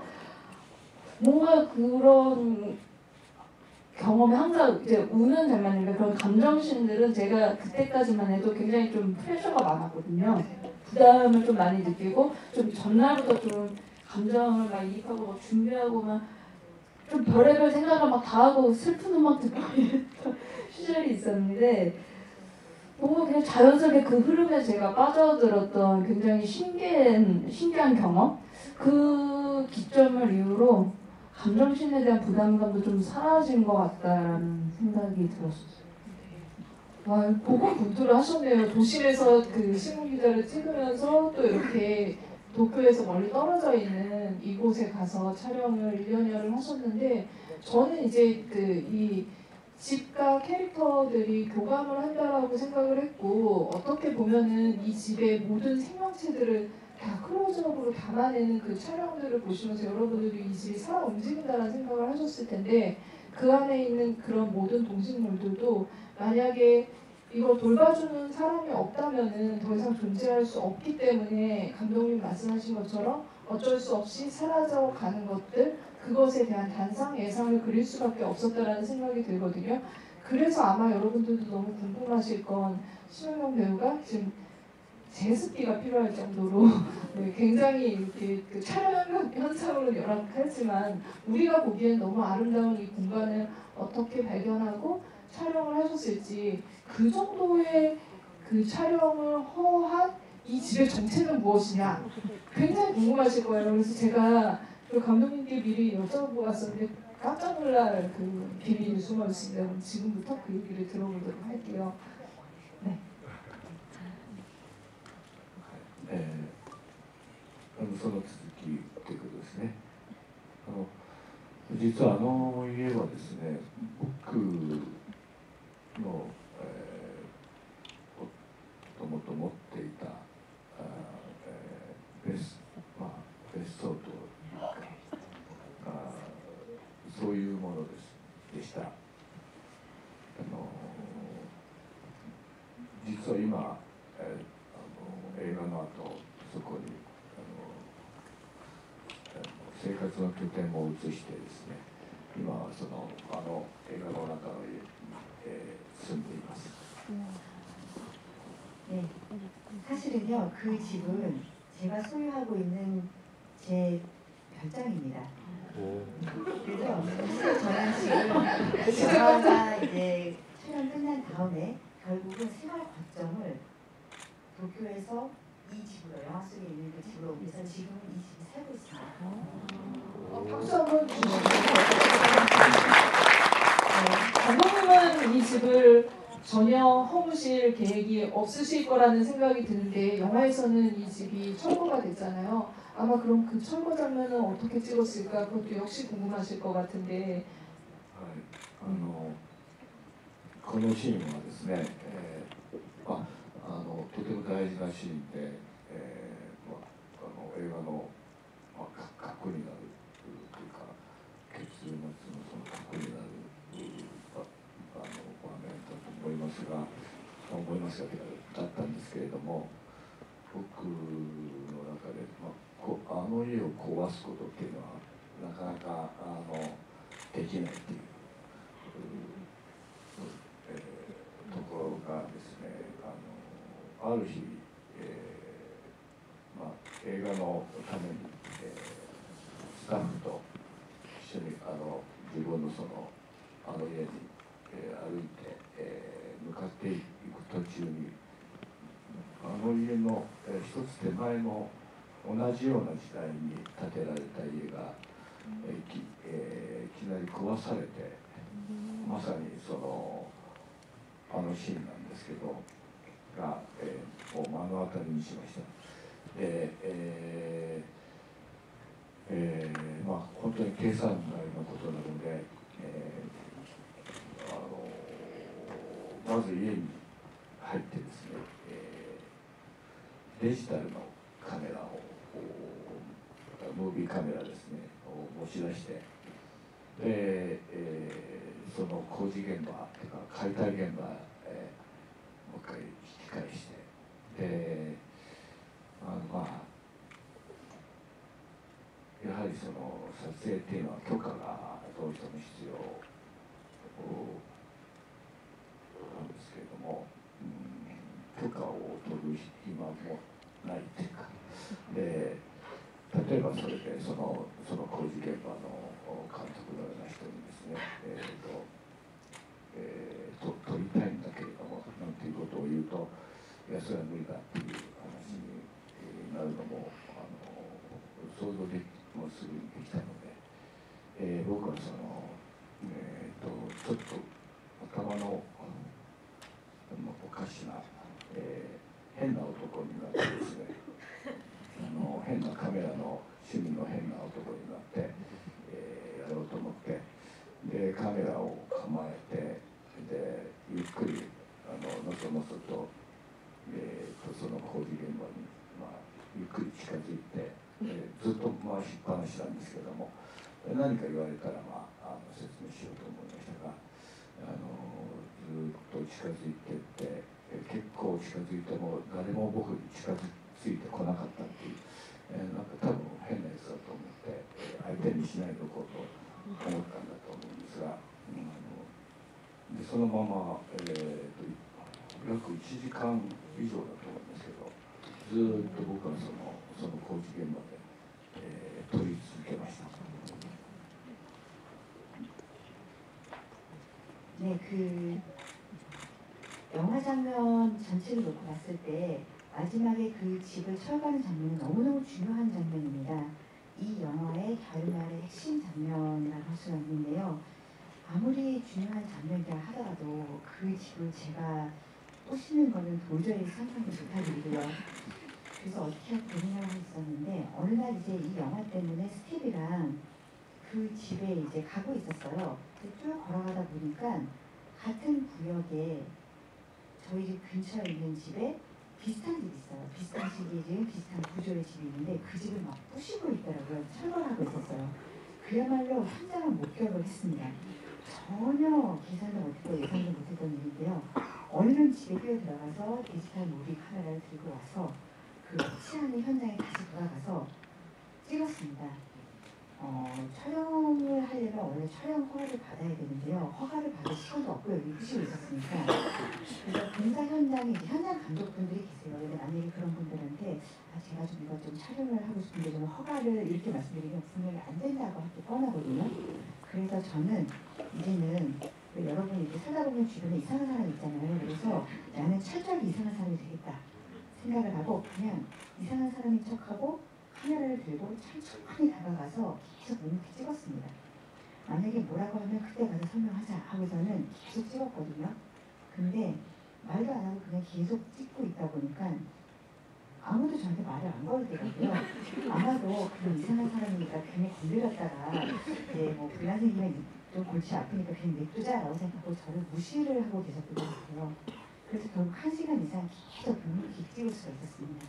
뭔가 그런 경험이 항상 이제 우는 장면인데 그런 감정씬들은 제가 그때까지만 해도 굉장히 좀 프레셔가 많았거든요. 부담을 좀 많이 느끼고 좀 전날부터 좀 감정을 막 이입하고 막 준비하고 막 좀 별의별 생각을 막 다 하고 슬픈 음악 듣고 이랬던 시절이 있었는데 너무 그냥 자연스럽게 그 흐름에 제가 빠져들었던 굉장히 신기한 경험 그 기점을 이유로 감정신에 대한 부담감도 좀 사라진 것 같다라는 생각이 들었어요. 와, 고군분투를 하셨네요. 도심에서 그 신문기자를 찍으면서 또 이렇게 도쿄에서 멀리 떨어져 있는 이곳에 가서 촬영을 1년여를 하셨는데 저는 이제 이 집과 캐릭터들이 교감을 한다라고 생각을 했고 어떻게 보면은 이 집의 모든 생명체들을 다 클로즈업으로 담아내는 그 촬영들을 보시면서 여러분들도 이 집이 살아 움직인다는 생각을 하셨을 텐데 그 안에 있는 그런 모든 동식물들도 만약에 이걸 돌봐주는 사람이 없다면은 더 이상 존재할 수 없기 때문에 감독님 말씀하신 것처럼 어쩔 수 없이 사라져가는 것들 그것에 대한 단상 예상을 그릴 수밖에 없었다라는 생각이 들거든요. 그래서 아마 여러분들도 너무 궁금하실 건 심은경 배우가 지금 제습기가 필요할 정도로 네, 굉장히 이렇게 그 촬영 현장으로는 열악하지만 우리가 보기엔 너무 아름다운 이 공간을 어떻게 발견하고 촬영을 하셨을지 그 정도의 그 촬영을 허한 이 집의 정체는 무엇이냐 굉장히 궁금하실 거예요. 그래서 제가 그 감독님께 미리 여쭤보았었는데 깜짝 놀랄 그 비밀이 숨어 있습니다. 그럼 지금부터 그 얘기를 들어보도록 할게요. 네. その続きということですね。実は家はですね、僕の、もと持っていた別荘というかそういうものでした。実は今、映画の後そこに生活の拠点を移してですね、今は映画の中の家に、住んでいます。 네, 사실은요 그 집은 제가 소유하고 있는 제 별장입니다. 그래서 사실 저는 지금 영화가 이제 촬영 끝난 다음에 결국은 생활 과정을 도쿄에서 이 집으로 영화 속에 있는 그 집으로 옮겨서 지금은 이 집에 살고 있습니다. 박수 한번 주시죠. 감독님은 이 집을 전혀 허무실 계획이 없으실 거라는 생각이 드는데 영화에서는 이 집이 철거가 됐잖아요. 아마 그럼 그 철거 장면은 어떻게 찍었을까 그것도 역시 궁금하실 것 같은데. はい、このシーンはですね、とても大事なシーンで、映画の、核になるというか結末のその核になる場面だと思いますがだったんですけれども、僕の中で、あの家を壊すことっていうのはなかなかできないっていう。ところがですね、ある日、映画のために、スタッフと一緒に自分のあの家に、歩いて、向かっていく途中にあの家の、一つ手前の同じような時代に建てられた家が、いきなり壊されて、まさにあのシーンなんですけどが、を目の当たりにしました。本当に計算外のことなので、まず家に入ってですね、デジタルのカメラをムービーカメラですねを持ち出して、その工事現場というか解体現場へもう一回引き返して、やはり撮影っていうのは許可がどうしても必要なんですけれども、許可を取る暇もないっていうかで、例えばそれでその工事現場の監督のような人にですね、撮りたいんだけれどもなんていうことを言うと、いやそれは無理だっていう話になるのも想像もすぐにできたので、僕はちょっと頭のおかしな、変な男になってですね変なカメラの趣味の変な男になって、やろうと思って、でカメラを構えて、でゆっくりのそのそと、その工事現場に、ゆっくり近づいて、ずっと回しっぱなしなんですけども、何か言われたら、説明しようと思いましたが、ずっと近づいていって、結構近づいても誰も僕に近づいてこなかったっていう、なんか多分変なやつだと思って、相手にしないでおこうと思ったんだと思うんですが、でそのまま、約1時間以上だと思うんですけど、ずっと僕はその工事現場で、撮り続けました。 네, 그 영화 장면 전체를 놓고 봤을 때 마지막에 그 집을 철거하는 장면은 너무너무 중요한 장면입니다. 이 영화의 결말의 핵심 장면이라고 할 수가 있는데요. 아무리 중요한 장면이라 하더라도 그 집을 제가 부시는 거는 도저히 상상을 못할 일이고요. 그래서 어떻게 하고 고민을 하고 있었는데 어느 날 이제 이 영화 때문에 스티브랑 그 집에 이제 가고 있었어요. 쭉 걸어가다 보니까 같은 구역에 저희 집 근처에 있는 집에 비슷한 집이 있어요. 비슷한 집이 지금 비슷한 구조의 집이 있는데 그 집을 막 부시고 있더라고요. 철거를 하고 있었어요. 그야말로 현장을 목격을 했습니다. 전혀 계산도 못했고 예상도 못했던 일인데요. 얼른 집에 뛰어들어가서 디지털 무비 카메라를 들고 와서 그 치안의 현장에 다시 돌아가서 찍었습니다. 촬영을 하려면 원래 촬영 허가를 받아야 되는데요. 허가를 받을 시간도 없고 여기 부시고 있었으니까. 그래서 공사 현장에 이제 현장 감독분들이 계세요. 근데 만약에 그런 분들한테 제가 좀 이거 좀 촬영을 하고 싶은데 좀 허가를 이렇게 말씀드리면 분명히 안 된다고 하기 뻔하거든요. 그래서 저는 이제는 여러분이 이렇게 살다 보면 주변에 이상한 사람 있잖아요. 그래서 나는 철저하게 이상한 사람이 되겠다 생각을 하고 그냥 이상한 사람인 척하고 카메라를 들고 천천히 다가가서 계속 묵묵히 찍었습니다. 만약에 뭐라고 하면 그때 가서 설명하자 하고서는 계속 찍었거든요. 근데 말도 안 하고 그냥 계속 찍고 있다 보니까 아무도 저한테 말을 안 걸더라고요. 아마도 그런 이상한 사람이니까 괜히 건드렸다가 이제 뭐 불난생기면 좀 골치 아프니까 그냥 냅두자라고 생각하고 저를 무시를 하고 계셨던 것 같아요. 그래서 결국 1시간 이상 계속 묵묵히 찍을 수가 있었습니다.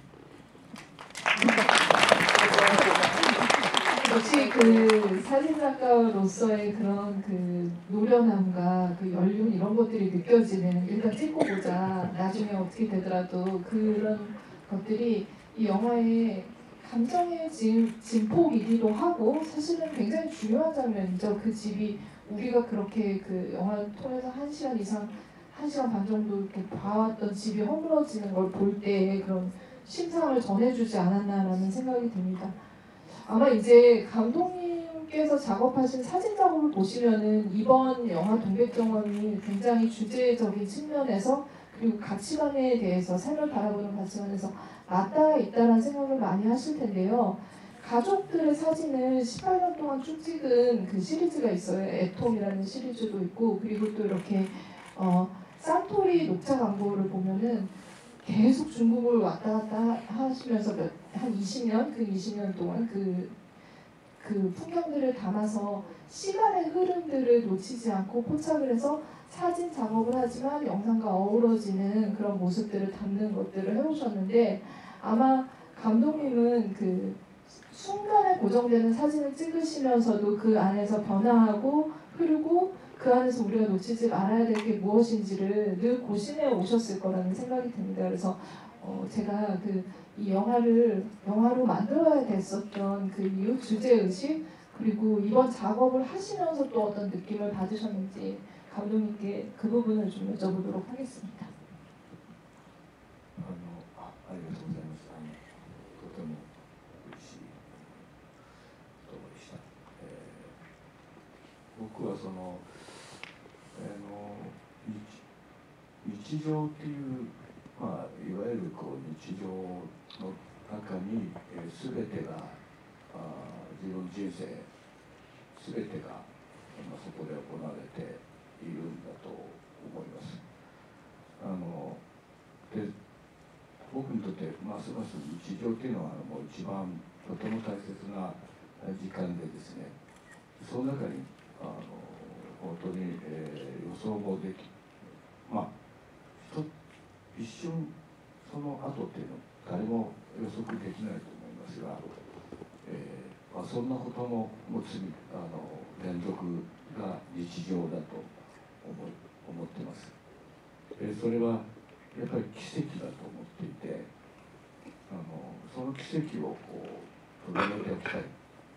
역시 그 사진작가로서의 그런 그 노련함과 그 연륜 이런 것들이 느껴지는 일단 찍고 보자 나중에 어떻게 되더라도 그런 것들이 이 영화의 감정의 진폭이기도 하고 사실은 굉장히 중요한 장면이죠. 그 집이 우리가 그렇게 그 영화를 통해서 1시간 이상 1시간 반 정도 이렇게 봐왔던 집이 허물어지는 걸 볼 때의 그런 심상을 전해주지 않았나라는 생각이 듭니다. 아마 이제 감독님께서 작업하신 사진 작업을 보시면은 이번 영화 동백정원이 굉장히 주제적인 측면에서 그리고 가치관에 대해서 삶을 바라보는 가치관에서 맞닿아 있다는 생각을 많이 하실 텐데요. 가족들의 사진을 18년 동안 쭉 찍은 그 시리즈가 있어요. 애톰이라는 시리즈도 있고 그리고 또 이렇게 산토리 녹차 광고를 보면은 계속 중국을 왔다 갔다 하시면서 한 20년? 그 20년 동안 그 풍경들을 담아서 시간의 흐름들을 놓치지 않고 포착을 해서 사진 작업을 하지만 영상과 어우러지는 그런 모습들을 담는 것들을 해오셨는데 아마 감독님은 그 순간에 고정되는 사진을 찍으시면서도 그 안에서 변화하고 흐르고 그 안에서 우리가 놓치지 말아야 될 게 무엇인지를 늘 고심해 오셨을 거라는 생각이 듭니다. 그래서 제가 이 영화로 만들어야 됐었던 그 이유, 주제의식 그리고 이번 작업을 하시면서 또 어떤 느낌을 받으셨는지 감독님께 그 부분을 좀 여쭤보도록 하겠습니다. ありがとうございます。とても嬉しい言葉でした。僕はその、日常っていう、まあ、いわゆるこう日常の中に、全てが自分人生全てが、そこで行われているんだと思います。で僕にとってますます日常っていうのはもう一番とても大切な時間でですね、その中に本当に、予想もでき、まあ一瞬その後っていうの誰も予測できないと思いますが、そんなことの持つ連続が日常だと思ってます。それはやっぱり奇跡だと思っていて、その奇跡をこう捉えておきたい。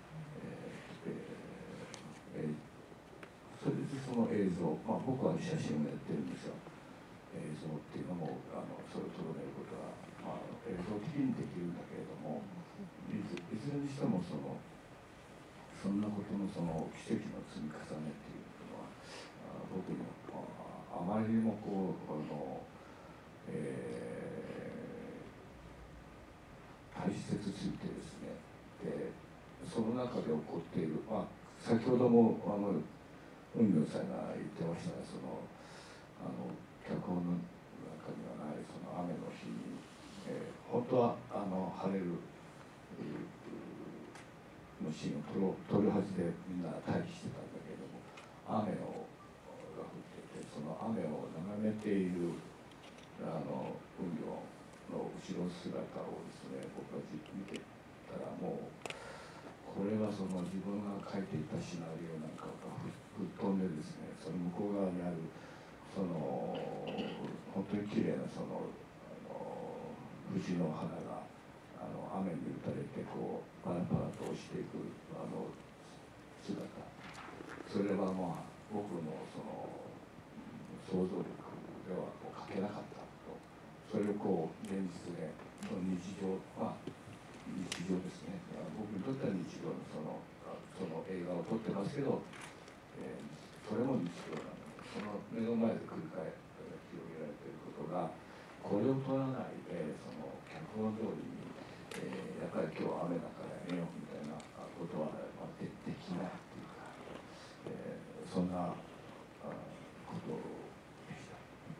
それでその映像、僕は写真をやってるんですよ。映像っていうのもそれを捉えることは、映像的にできるんだけれども、いずれにしてもそんなことのその奇跡の積み重ねっていうのは僕のあまりにもこう大切すぎてですね、その中で起こっている、先ほども海野さんが言ってましたが、脚本の中にはないその雨の日に、本当は晴れるのシーンを撮るはずでみんな待機してたんだけれども、雨が降ってて、その雨を眺めている海の後ろ姿をですね、僕がじっと見てたら、もうこれはその自分が書いていたシナリオなんかが吹っ飛んでですね、その向こう側にあるその本当に綺麗なその藤の花が雨に打たれてこうパラパラと落ちていく姿、それは僕のその想像力では書けなかったと、 それをこう現実でその日常日常ですね、僕にとっては日常のその映画を撮ってますけど、それも日常なので、その目の前で繰り広げられていることが、これを撮らないでその脚本通りに、やっぱり今日は雨だからやめようみたいなことは、できないっていうか、そんなことでした。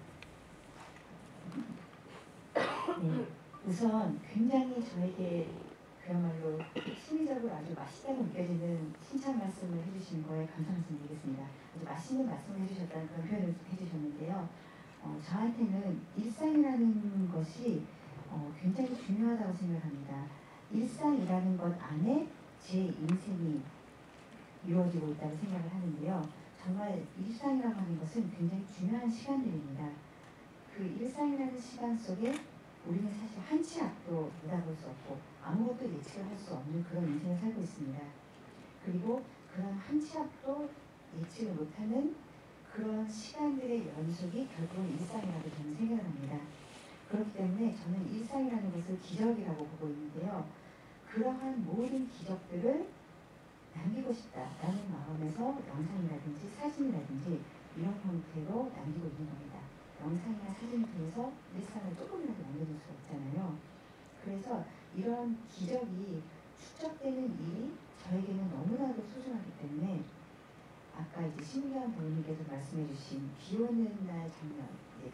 네, 우선 굉장히 저에게 그야말로 심리적으로 아주 맛있다고 느껴지는 칭찬 말씀을 해주신 거에 감사 말씀드리겠습니다. 아주 맛있는 말씀을 해주셨다는 그런 표현을 해주셨는데요. 저한테는 일상이라는 것이 굉장히 중요하다고 생각합니다. 일상이라는 것 안에 제 인생이 이루어지고 있다고 생각을 하는데요. 정말 일상이라고 하는 것은 굉장히 중요한 시간들입니다. 그 일상이라는 시간 속에 우리는 사실 한 치 앞도 내다볼 수 없고 아무것도 예측을 할 수 없는 그런 인생을 살고 있습니다. 그리고 그런 한 치 앞도 예측을 못하는 그런 시간들의 연속이 결국은 일상이라고 저는 생각을 합니다. 그렇기 때문에 저는 일상이라는 것을 기적이라고 보고 있는데요. 그러한 모든 기적들을 남기고 싶다라는 마음에서 영상이라든지 사진이라든지 이런 형태로 남기고 있는 겁니다. 영상이나 사진을 통해서 일상을 조금이라도 남겨줄 수 없잖아요. 그래서 이런 기적이 축적되는 일이 저에게는 너무나도 소중하기 때문에 아까 이제 신기한 배우님께서 말씀해주신 비 오는 날 장면,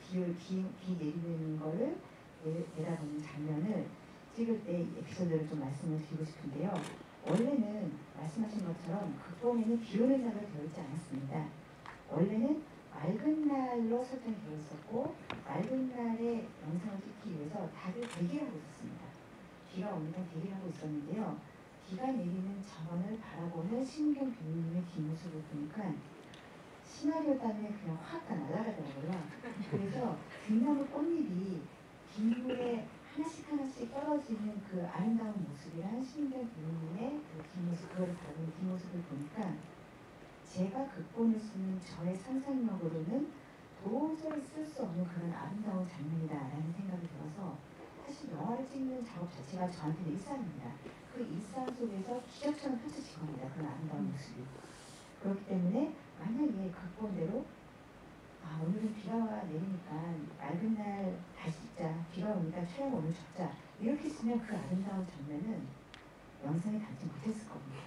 비 내리는 거를 내다보는 장면을 찍을 때 에피소드를 좀 말씀을 드리고 싶은데요. 원래는 말씀하신 것처럼 극본에는 비 오는 날로 되어 있지 않았습니다. 원래는 맑은 날로 설정이 되어 있었고 맑은 날에 영상을 찍기 위해서 다들 대기하고 있었습니다. 비가 오니까 대기하고 있었는데요. 비가 내리는 정원을 바라보는 신경 배우님의 뒷모습을 보니까 시나리오 때문에 그냥 확 다 날아가더라고요. 그래서 등나무 꽃잎이 빗물에 하나씩 떨어지는 그 아름다운 모습이란 신경 배우님의 그 뒷모습, 그걸 바라보는 뒷모습을 보니까 제가 극본을 쓰는 저의 상상력으로는 도저히 쓸 수 없는 그런 아름다운 장면이다라는 생각이 들어서 사실 영화를 찍는 작업 자체가 저한테는 일상입니다. 그 일상 속에서 기적처럼 펼쳐진 겁니다. 그런 아름다운 모습이. 그렇기 때문에 만약에 극본대로 오늘은 비가 내리니까 맑은 날 다시 찍자, 비가 오니까 촬영 오늘 적자 이렇게 쓰면 그 아름다운 장면은 영상에 담지 못했을 겁니다.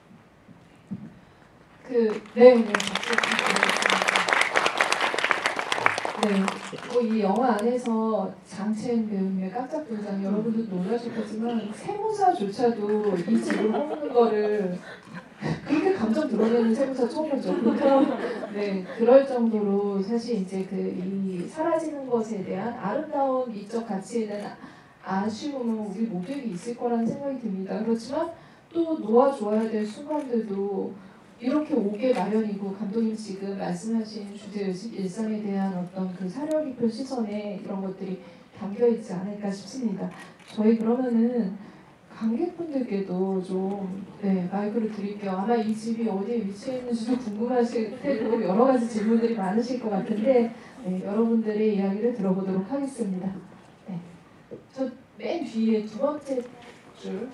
이 영화 안에서 장첸 배우님의 깜짝 등장 여러분들도 놀라셨겠지만 세무사조차도 이 집을 뽑는 거를 그렇게 감정 드러내는 세무사 처음 보죠. 네, 그럴 정도로 사실 이제 이 사라지는 것에 대한 아름다운 미적 가치에는 아쉬움은 우리 모두에게 있을 거라는 생각이 듭니다. 그렇지만 또 놓아줘야 될 순간들도 이렇게 오게 마련이고 감독님 지금 말씀하신 주제의식 일상에 대한 어떤 그 사려 깊은 시선에 이런 것들이 담겨있지 않을까 싶습니다. 저희 그러면은 관객분들께도 좀 마이크를 드릴게요. 아마 이 집이 어디에 위치해 있는지도 궁금하실 테고 여러 가지 질문들이 많으실 것 같은데 여러분들의 이야기를 들어보도록 하겠습니다. 저 맨 뒤에 두 번째 줄.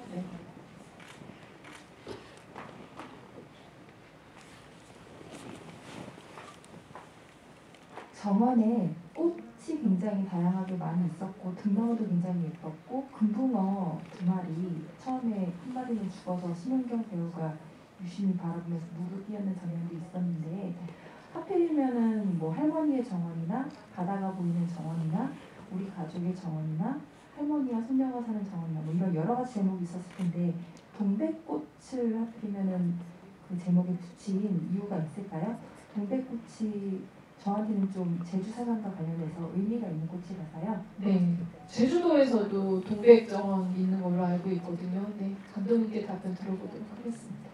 정원에 꽃이 굉장히 다양하게 많이 있었고 등나무도 굉장히 예뻤고 금붕어 2마리 처음에 한 마리는 죽어서 신은경 배우가 유심히 바라보면서 무르 뛰었는 장면도 있었는데 하필이면은 뭐 할머니의 정원이나 바다가 보이는 정원이나 우리 가족의 정원이나 할머니와 손녀가 사는 정원이나 뭐 이런 여러 가지 제목이 있었을 텐데 동백꽃을 하필이면은 그 제목에 붙인 이유가 있을까요? 동백꽃이 저한테는 좀 제주 사상과 관련해서 의미가 있는 꽃이라서요. 네, 제주도에서도 동백정원이 있는 걸로 알고 있거든요. 네, 감독님께 답변 들어보도록 하겠습니다.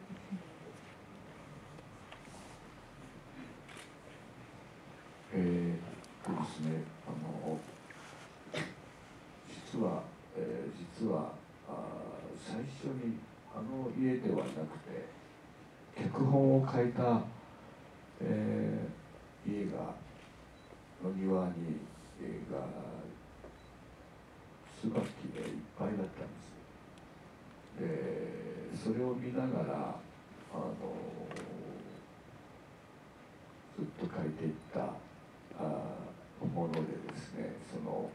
実は最初に家ではなくて脚本を書いた、家がの庭にが椿でいっぱいだったんです。でそれを見ながらずっと描いていったものでですね、その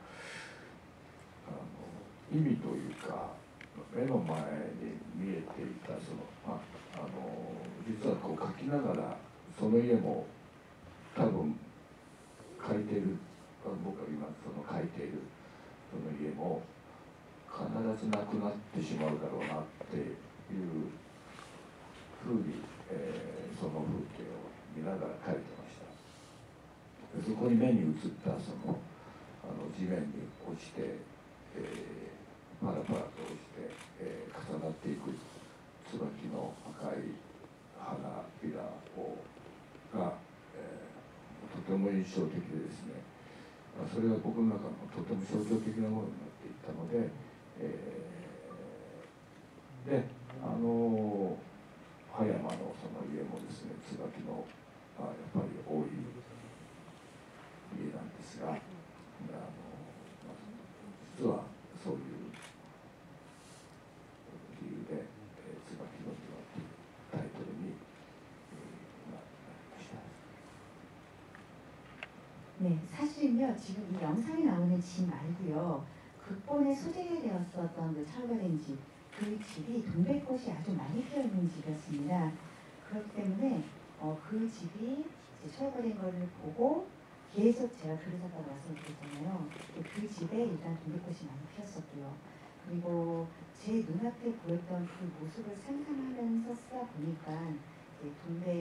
意味というか目の前に見えていたその実はこう描きながらその家も多分描いている僕が今その描いているその家も必ずなくなってしまうだろうなっていうふうに、その風景を見ながら描いてました。でそこに目に映ったその地面に落ちて、パラパラと落ちて、重なっていく椿の赤い花びらが、とても印象的でですね、それが僕の中のとても象徴的なものになっていったので、で葉山のその家もですね、椿のやっぱり多い家なんですが、実はそういう理由で「椿の庭」というタイトルになりました。 네, 사실은요, 지금 이 영상에 나오는 집 말고요, 극본에 소재되었었던 그 철거된 집, 그 집이 동백꽃이 아주 많이 피어있는 집이었습니다. 그렇기 때문에 그 집이 이제 철거된 거를 보고 계속 제가 글을 썼다고 말씀드렸잖아요. 그 집에 일단 동백꽃이 많이 피었었고요. 그리고 제 눈앞에 보였던 그 모습을 상상하면서 쓰다 보니까 이제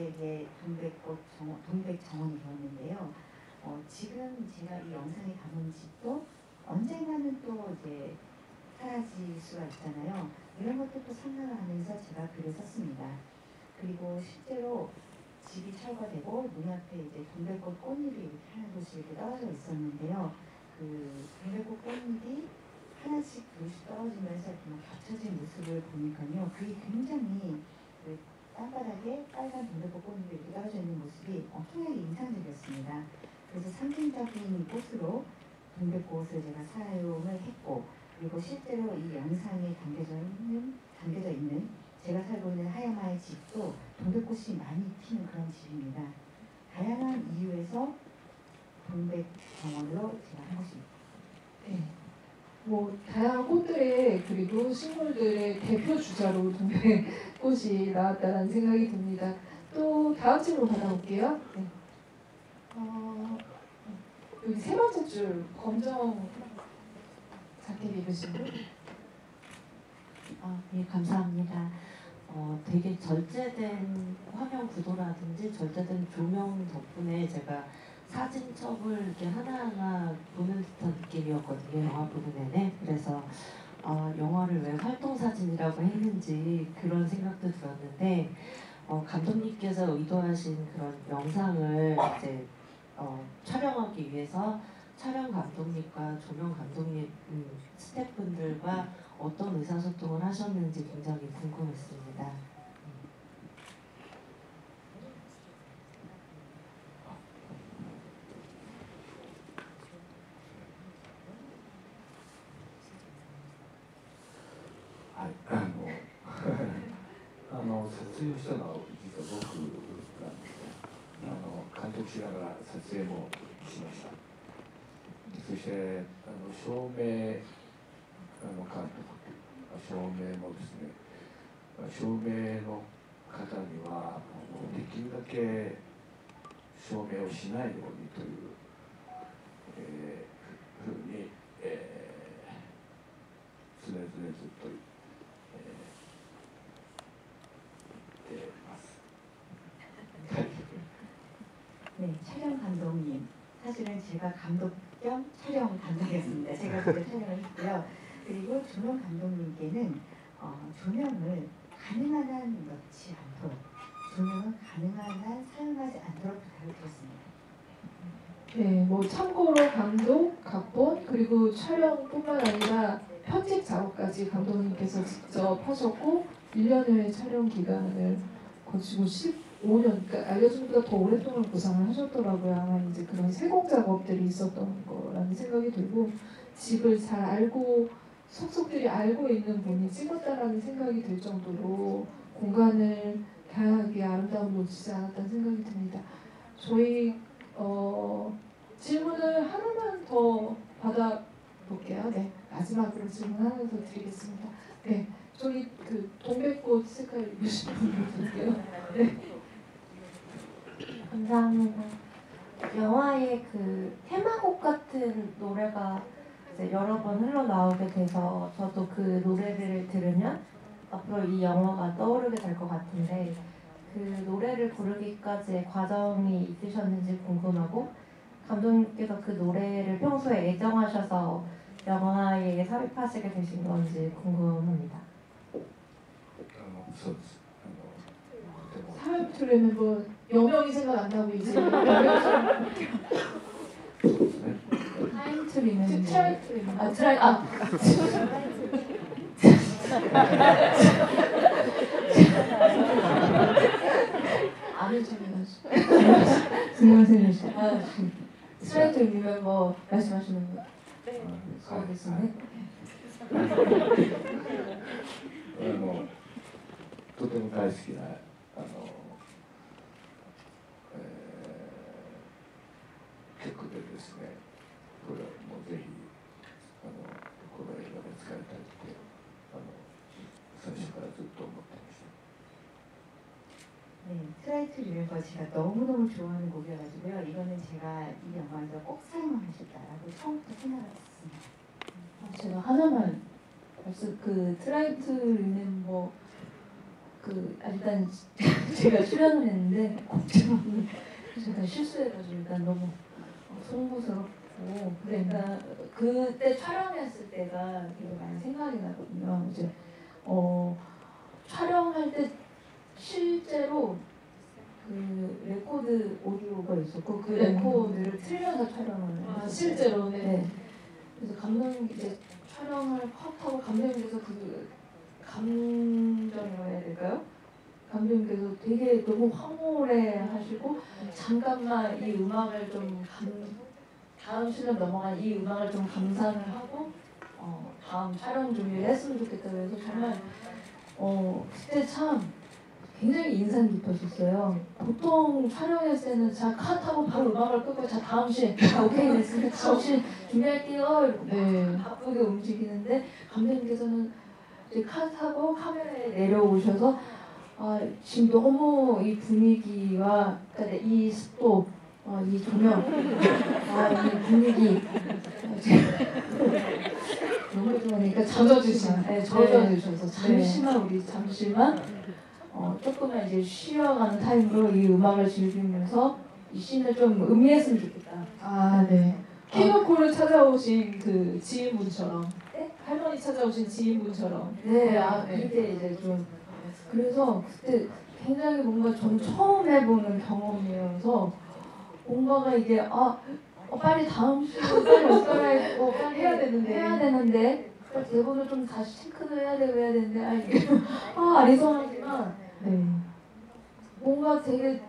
동백 정원이 되었는데요. 지금 제가 이 영상에 담은 집도 언젠가는 또 이제 사라질 수가 있잖아요. 이런 것들도 생각을 하면서 제가 글을 썼습니다. 그리고 실제로 집이 철거되고 눈앞에 이제 동백꽃 꽃잎이 이렇게 하나둘씩 이렇게 떨어져 있었는데요. 그 동백꽃 꽃잎이 하나씩 둘씩 떨어지면서 이렇게 막 겹쳐진 모습을 보니까요. 그게 굉장히 그 땅바닥에 빨간 동백꽃 꽃잎이 이렇게 떨어져 있는 모습이 엄청나게 인상적이었습니다. 그래서 상징적인 꽃으로 동백꽃을 제가 사용을 했고, 그리고 실제로 이 영상에 담겨져 있는 제가 살고 있는 하야마의 집도 동백꽃이 많이 피는 그런 집입니다. 다양한 이유에서 동백 정원으로 제가 한 것입니다. 네. 뭐 다양한 꽃들의 그리고 식물들의 대표 주자로 동백꽃이 나왔다는 생각이 듭니다. 또 다음 질문 받아볼게요. 네. 여기 세 번째 줄 검정 자켓 입으신 분. 예, 감사합니다. 되게 절제된 화면 구도라든지 절제된 조명 덕분에 제가 사진첩을 이렇게 하나하나 보는 듯한 느낌이었거든요. 영화 보는 내내. 그래서 영화를 왜 활동사진이라고 했는지 그런 생각도 들었는데, 감독님께서 의도하신 그런 영상을 이제 촬영하기 위해서 촬영 감독님과 조명 감독님, 스태프분들과 어떤 의사소통을 하셨는지 굉장히 궁금했습니다. 네, 撮影をしたのは実は僕なんですね。監督しながら撮影もしました。そして照明監督、照明もですね、照明の方にはできるだけ照明をしないようにというふうに常々ずっと言ってます。 네, 촬영 감독님. 사실은 제가 감독 겸 촬영 감독이었습니다. 제가 그때 촬영을 했고요. 그리고 조명 감독님께는 조명을 가능한 한 넣지 않도록, 조명은 가능한 한 사용하지 않도록 부탁을 드렸습니다. 네, 뭐 참고로 감독, 각본, 그리고 촬영뿐만 아니라 편집 작업까지 감독님께서 직접 하셨고 1년의 촬영 기간을 거치고 5년, 그러니까 알려준보다 더 오랫동안 구상을 하셨더라고요. 아마 이제 그런 세공 작업들이 있었던 거라는 생각이 들고 집을 잘 알고 속속들이 알고 있는 분이 찍었다라는 생각이 들 정도로 공간을 다양하게 아름다움을 놓치지 않았다는 생각이 듭니다. 저희 질문을 하나만 더 받아볼게요. 네, 마지막으로 질문 하나 더 드리겠습니다. 네, 저기 그 동백꽃 색깔 입으신 분을 볼게요. 네. 감사합니다. 영화의 그 테마곡 같은 노래가 이제 여러 번 흘러나오게 돼서 저도 그 노래를 들으면 앞으로 이 영화가 떠오르게 될 것 같은데 그 노래를 부르기까지의 과정이 있으셨는지 궁금하고 감독님께서 그 노래를 평소에 애정하셔서 영화에 삽입하시게 되신 건지 궁금합니다. そうです。とても 사연 들으면 뭐 여명이 생각 안 나고 이제 そうですね。 타임트리는 트라이트리는 아 트라이 아 아는 척해가지고 스미마셍. 트라이트리면 뭐 말씀하시는 거 はいですね。 とても大好きな曲でですね、これはもうぜひこの映画で使いたいって最初からずっと思ってました。 네, 트라이트 리멤버 제가 너무너무 좋아하는 곡이어가지고요. 이거는 제가 이 영화에서 꼭 사용하고 싶다라고 처음부터 생각했습니다. 제가 하나만 말씀 그 트라이트 리멤버 그 일단 제가 출연을 했는데 곡제목을 제가 실수해가지고 일단 너무 송구스럽고 그러니까 그때 촬영했을 때가 되게 많이 생각이 나거든요. 이제 촬영할 때 실제로 그 레코드 오디오가 있었고 그 레코드를 틀면서 촬영을 아, 했었어요. 실제로 네. 네. 그래서 감독님 이제 촬영을 확 하고 감독님께서 그 감정이라고 해야 될까요? 감독님께서 되게 너무 황홀해 하시고 잠깐만 이 음악을 좀 다음 시간 넘어간 이 음악을 좀 감상을 하고 다음 촬영 준비를 했으면 좋겠다 그래서 정말 그때 참 굉장히 인상 깊었었어요. 보통 촬영했을 때는 자 컷하고 바로 음악을 끄고 자 다음 씬 오케이 됐으니까 다음 씬 준비할게요 이러고 네. 바쁘게 움직이는데 감독님께서는 이제 컷하고 카메라에 내려오셔서 지금 너무 이 분위기와 그러니까 이 습도 이 조명 이 분위기 너무 좋으니까 젖어주시는. 네, 젖어주셔서 잠시만 우리 잠시만 조금만 이제 쉬어가는 타임으로 이 음악을 즐기면서 이 씬을 좀 음미했으면 좋겠다. 아 네. 키노코를 찾아오신 그 지인분처럼 네? 할머니 찾아오신 지인분처럼 네, 네. 그때 이제 좀 그래서 그때 굉장히 뭔가 전 처음 해보는 경험이어서 뭔가가 이게 빨리 다음 시간 빨리 옷 갈아입고 빨리 해야 되는데 대본을 좀 다시 체크도 해야 되는데 이게 아리송하지만 네. 뭔가 되게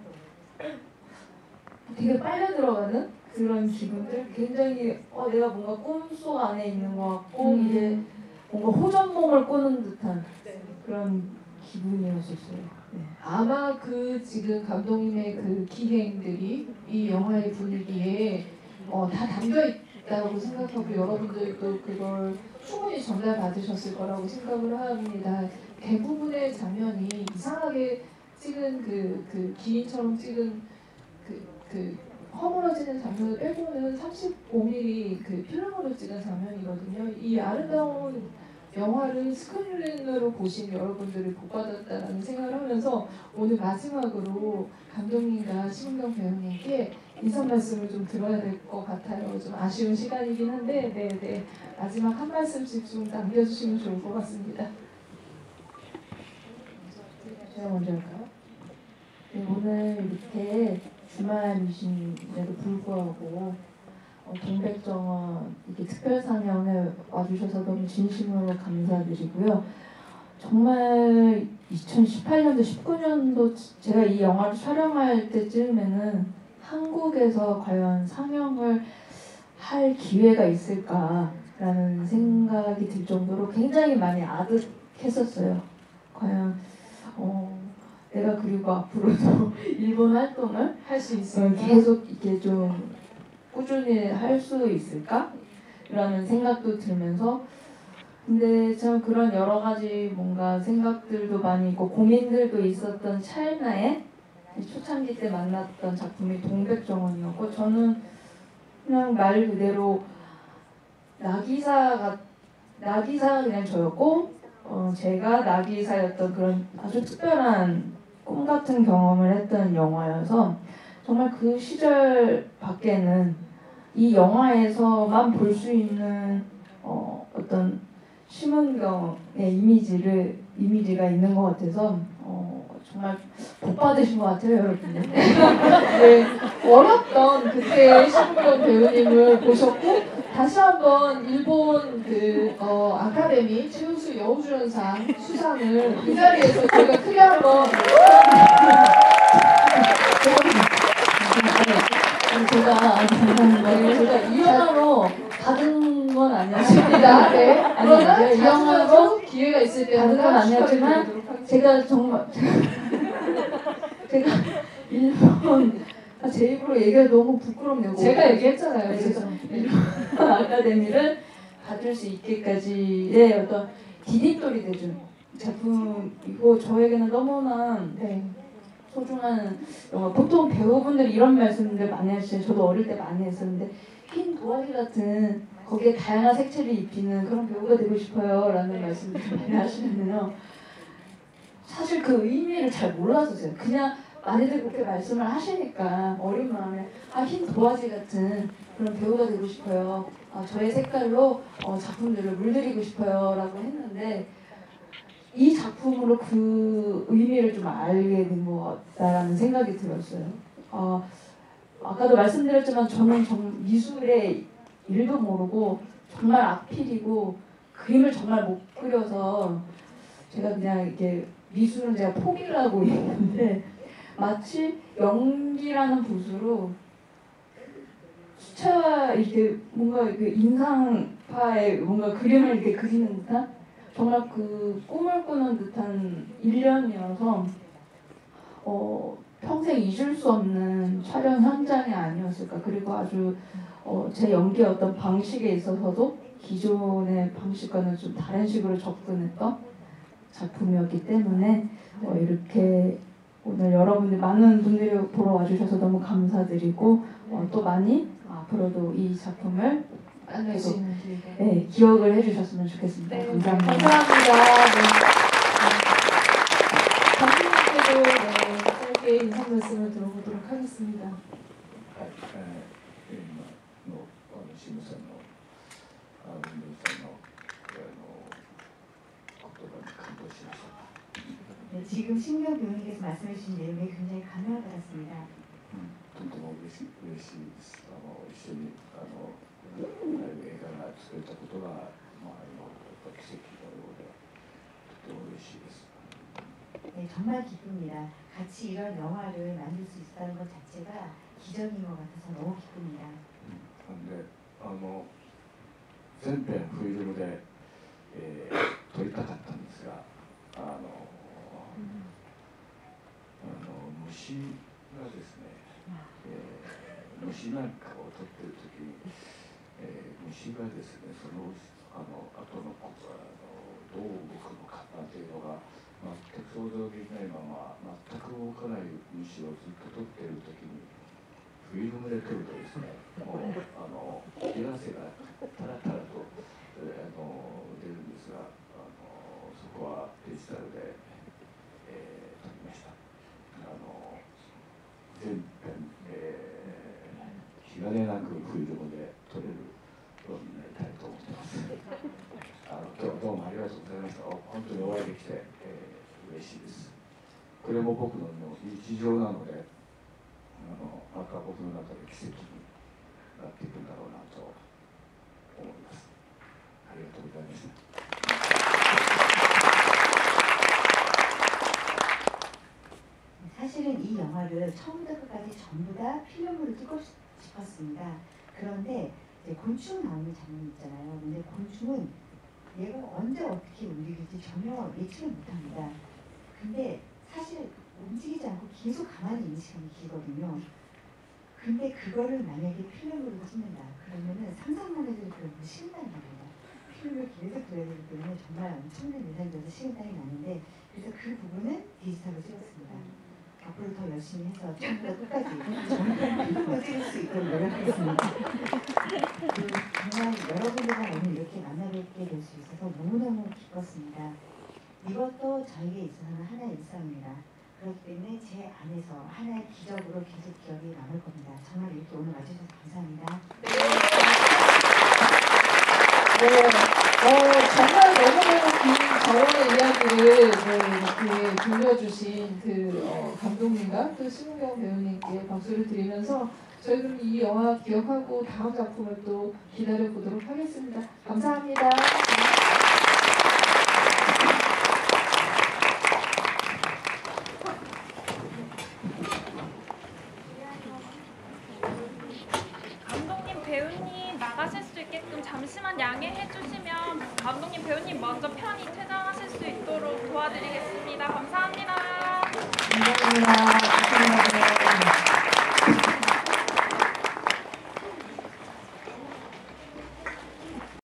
빨려 들어가는 그런 기분들 굉장히 내가 뭔가 꿈속 안에 있는 것 같고 이제 뭔가 호전몽을 꾸는 듯한 그런 기분이었었어요. 네. 아마 그 지금 감독님의 그 기행들이 이 영화의 분위기에 다 담겨 있다고 생각하고 여러분들도 그걸 충분히 전달받으셨을 거라고 생각을 합니다. 대부분의 장면이 이상하게 찍은 그 기인처럼 찍은 그 허물어지는 장면을 빼고는 35mm 그 필름으로 찍은 장면이거든요. 이 아름다운 영화를 스크린으로 보신 여러분들을 복받았다는 생각을 하면서 오늘 마지막으로 감독님과 심은경 배우님께 인사 말씀을 좀 들어야 될 것 같아요. 좀 아쉬운 시간이긴 한데 네. 마지막 한 말씀씩 좀 남겨주시면 좋을 것 같습니다. 제가 먼저 할까요? 네, 오늘 이렇게 주말이신데도 불구하고 동백정원 이렇게 특별 상영에 와주셔서 너무 진심으로 감사드리고요. 정말 2018년도, 19년도 제가 이 영화를 촬영할 때쯤에는 한국에서 과연 상영을 할 기회가 있을까라는 생각이 들 정도로 굉장히 많이 아득했었어요. 과연 내가 그리고 앞으로도 일본 활동을 할 수 있을까? 계속 이렇게 좀 꾸준히 할 수 있을까? 라는 생각도 들면서 근데 참 그런 여러 가지 뭔가 생각들도 많이 있고 고민들도 있었던 찰나에 초창기 때 만났던 작품이 동백정원이었고 저는 그냥 말 그대로 나기사가 그냥 저였고 제가 나기사였던 그런 아주 특별한 꿈 같은 경험을 했던 영화여서 정말 그 시절 밖에는 이 영화에서만 볼 수 있는 어떤 심은경의 이미지가 있는 것 같아서 정말 복 받으신 것 같아요, 여러분들. 네, 어렸던 그때 심은경 배우님을 보셨고 다시 한번 일본 아카데미 최우수 여우주연상 수상을 이 자리에서 저희가 크게 한번 제가 이 영화로 받은 건 아니었습니다. 네, 그러나 이 영화로 기회가 있을 때 받은 건 아니었지만 제가 정말 제가 일본 제 입으로 얘기가 너무 부끄럽네요. 제가 얘기했잖아요. 그래서 일본 아카데미를 받을 수 있게까지의 어떤 디딤돌이 돼준 작품이고 저에게는 너무나 소중한 영화. 보통 배우분들이 이런 말씀들 많이 하시죠. 저도 어릴 때 많이 했었는데 흰 도화지 같은 거기에 다양한 색채를 입히는 그런 배우가 되고 싶어요 라는 말씀을 많이 하시는데요. 사실 그 의미를 잘 몰랐었어요. 그냥 많이들 그렇게 말씀을 하시니까 어린 마음에 흰 도화지 같은 그런 배우가 되고 싶어요. 저의 색깔로 작품들을 물들이고 싶어요 라고 했는데 이 작품으로 그 의미를 좀 알게 된 것 같다라는 생각이 들었어요. 아까도 말씀드렸지만 저는 미술의 일도 모르고 정말 악필이고 그림을 정말 못 그려서 제가 그냥 이렇게 미술은 제가 포기를 하고 있는데 마치 연기라는 붓으로 수채화 이렇게 뭔가 그 인상파의 뭔가 그림을 이렇게 그리는 듯한 정말 그 꿈을 꾸는 듯한 1년이어서 평생 잊을 수 없는 촬영 현장이 아니었을까. 그리고 아주 제 연기의 어떤 방식에 있어서도 기존의 방식과는 좀 다른 식으로 접근했던 작품이었기 때문에 이렇게 오늘 여러분들 많은 분들이 보러 와주셔서 너무 감사드리고 또 많이 앞으로도 이 작품을 계속 기억을 해주셨으면 좋겠습니다. 네, 감사합니다. 감사합니다. 감독님께도 짧게 인사 말씀을 들어보도록 하겠습니다. 今のシムさんの運動さんの言葉に感動しました。 네, 지금 신경 배우님께서 말씀해 주신 내용에 굉장히 감명을 받았습니다. とても嬉しいです。一緒に映画が作れたことが、やっぱ奇跡のようで、とても嬉しいです。 네, 정말 기쁩니다. 같이 이런 영화를 만들 수 있다는 것 자체가 기적인 것 같아서 너무 기쁩니다. で、全編フィルムで、撮りたかったんですが、虫がですね、虫なんかを撮ってる時に、虫がですね、その後のどう動くのかなんていうのが全く想像できないまま、全く動かない虫をずっと撮っている時にフィルムで撮るとですね、もう手汗がタラタラと、出るんですが、そこはデジタルで、撮りました。全編、気兼ねなくフィルムで撮れるようになりたいと思ってます。今日はどうもありがとうございました。本当にお会いできて、嬉しいです。これも僕の日常なので、また僕の中で奇跡になっていくんだろうなと思います。ありがとうございました。 전부 다 필름으로 찍고 싶었습니다. 그런데 이제 곤충 나오는 장면이 있잖아요. 근데 곤충은 얘가 언제 어떻게 움직일지 전혀 예측을 못합니다. 근데 사실 움직이지 않고 계속 가만히 있는 시간이 길거든요. 근데 그거를 만약에 필름으로 찍는다 그러면은 상상만 해도 그런 거 식은땀이 납니다. 필름을 계속 둬야 되기 때문에 정말 엄청난 예산이 들어서 식은땀이 나는데 그래서 그 부분은 디지털로 찍었습니다. 앞으로 더 열심히 해서 처음부터 끝까지 정말 필름을 찍을 수 있도록 노력하겠습니다. 정말 여러분들과 오늘 이렇게 만나뵙게 될 수 있어서 너무너무 기뻤습니다. 이것도 저에게 있어서는 하나의 일상입니다. 그렇기 때문에 제 안에서 하나의 기적으로 계속 기억이 남을 겁니다. 정말 이렇게 오늘 와주셔서 감사합니다. 정말 너무너무 긴 저원의 이야기를 이렇게 들려주신 감독님과 또 심은경 배우님께 박수를 드리면서 저희는 이 영화 기억하고 다음 작품을 또 기다려보도록 하겠습니다. 감사합니다. 감독님, 배우님 나가실 수 있게끔 잠시만 양해해 주시면 감독님, 배우님 먼저 편히 퇴장하실 수 있도록 도와드리겠습니다. 감사합니다. 감사합니다.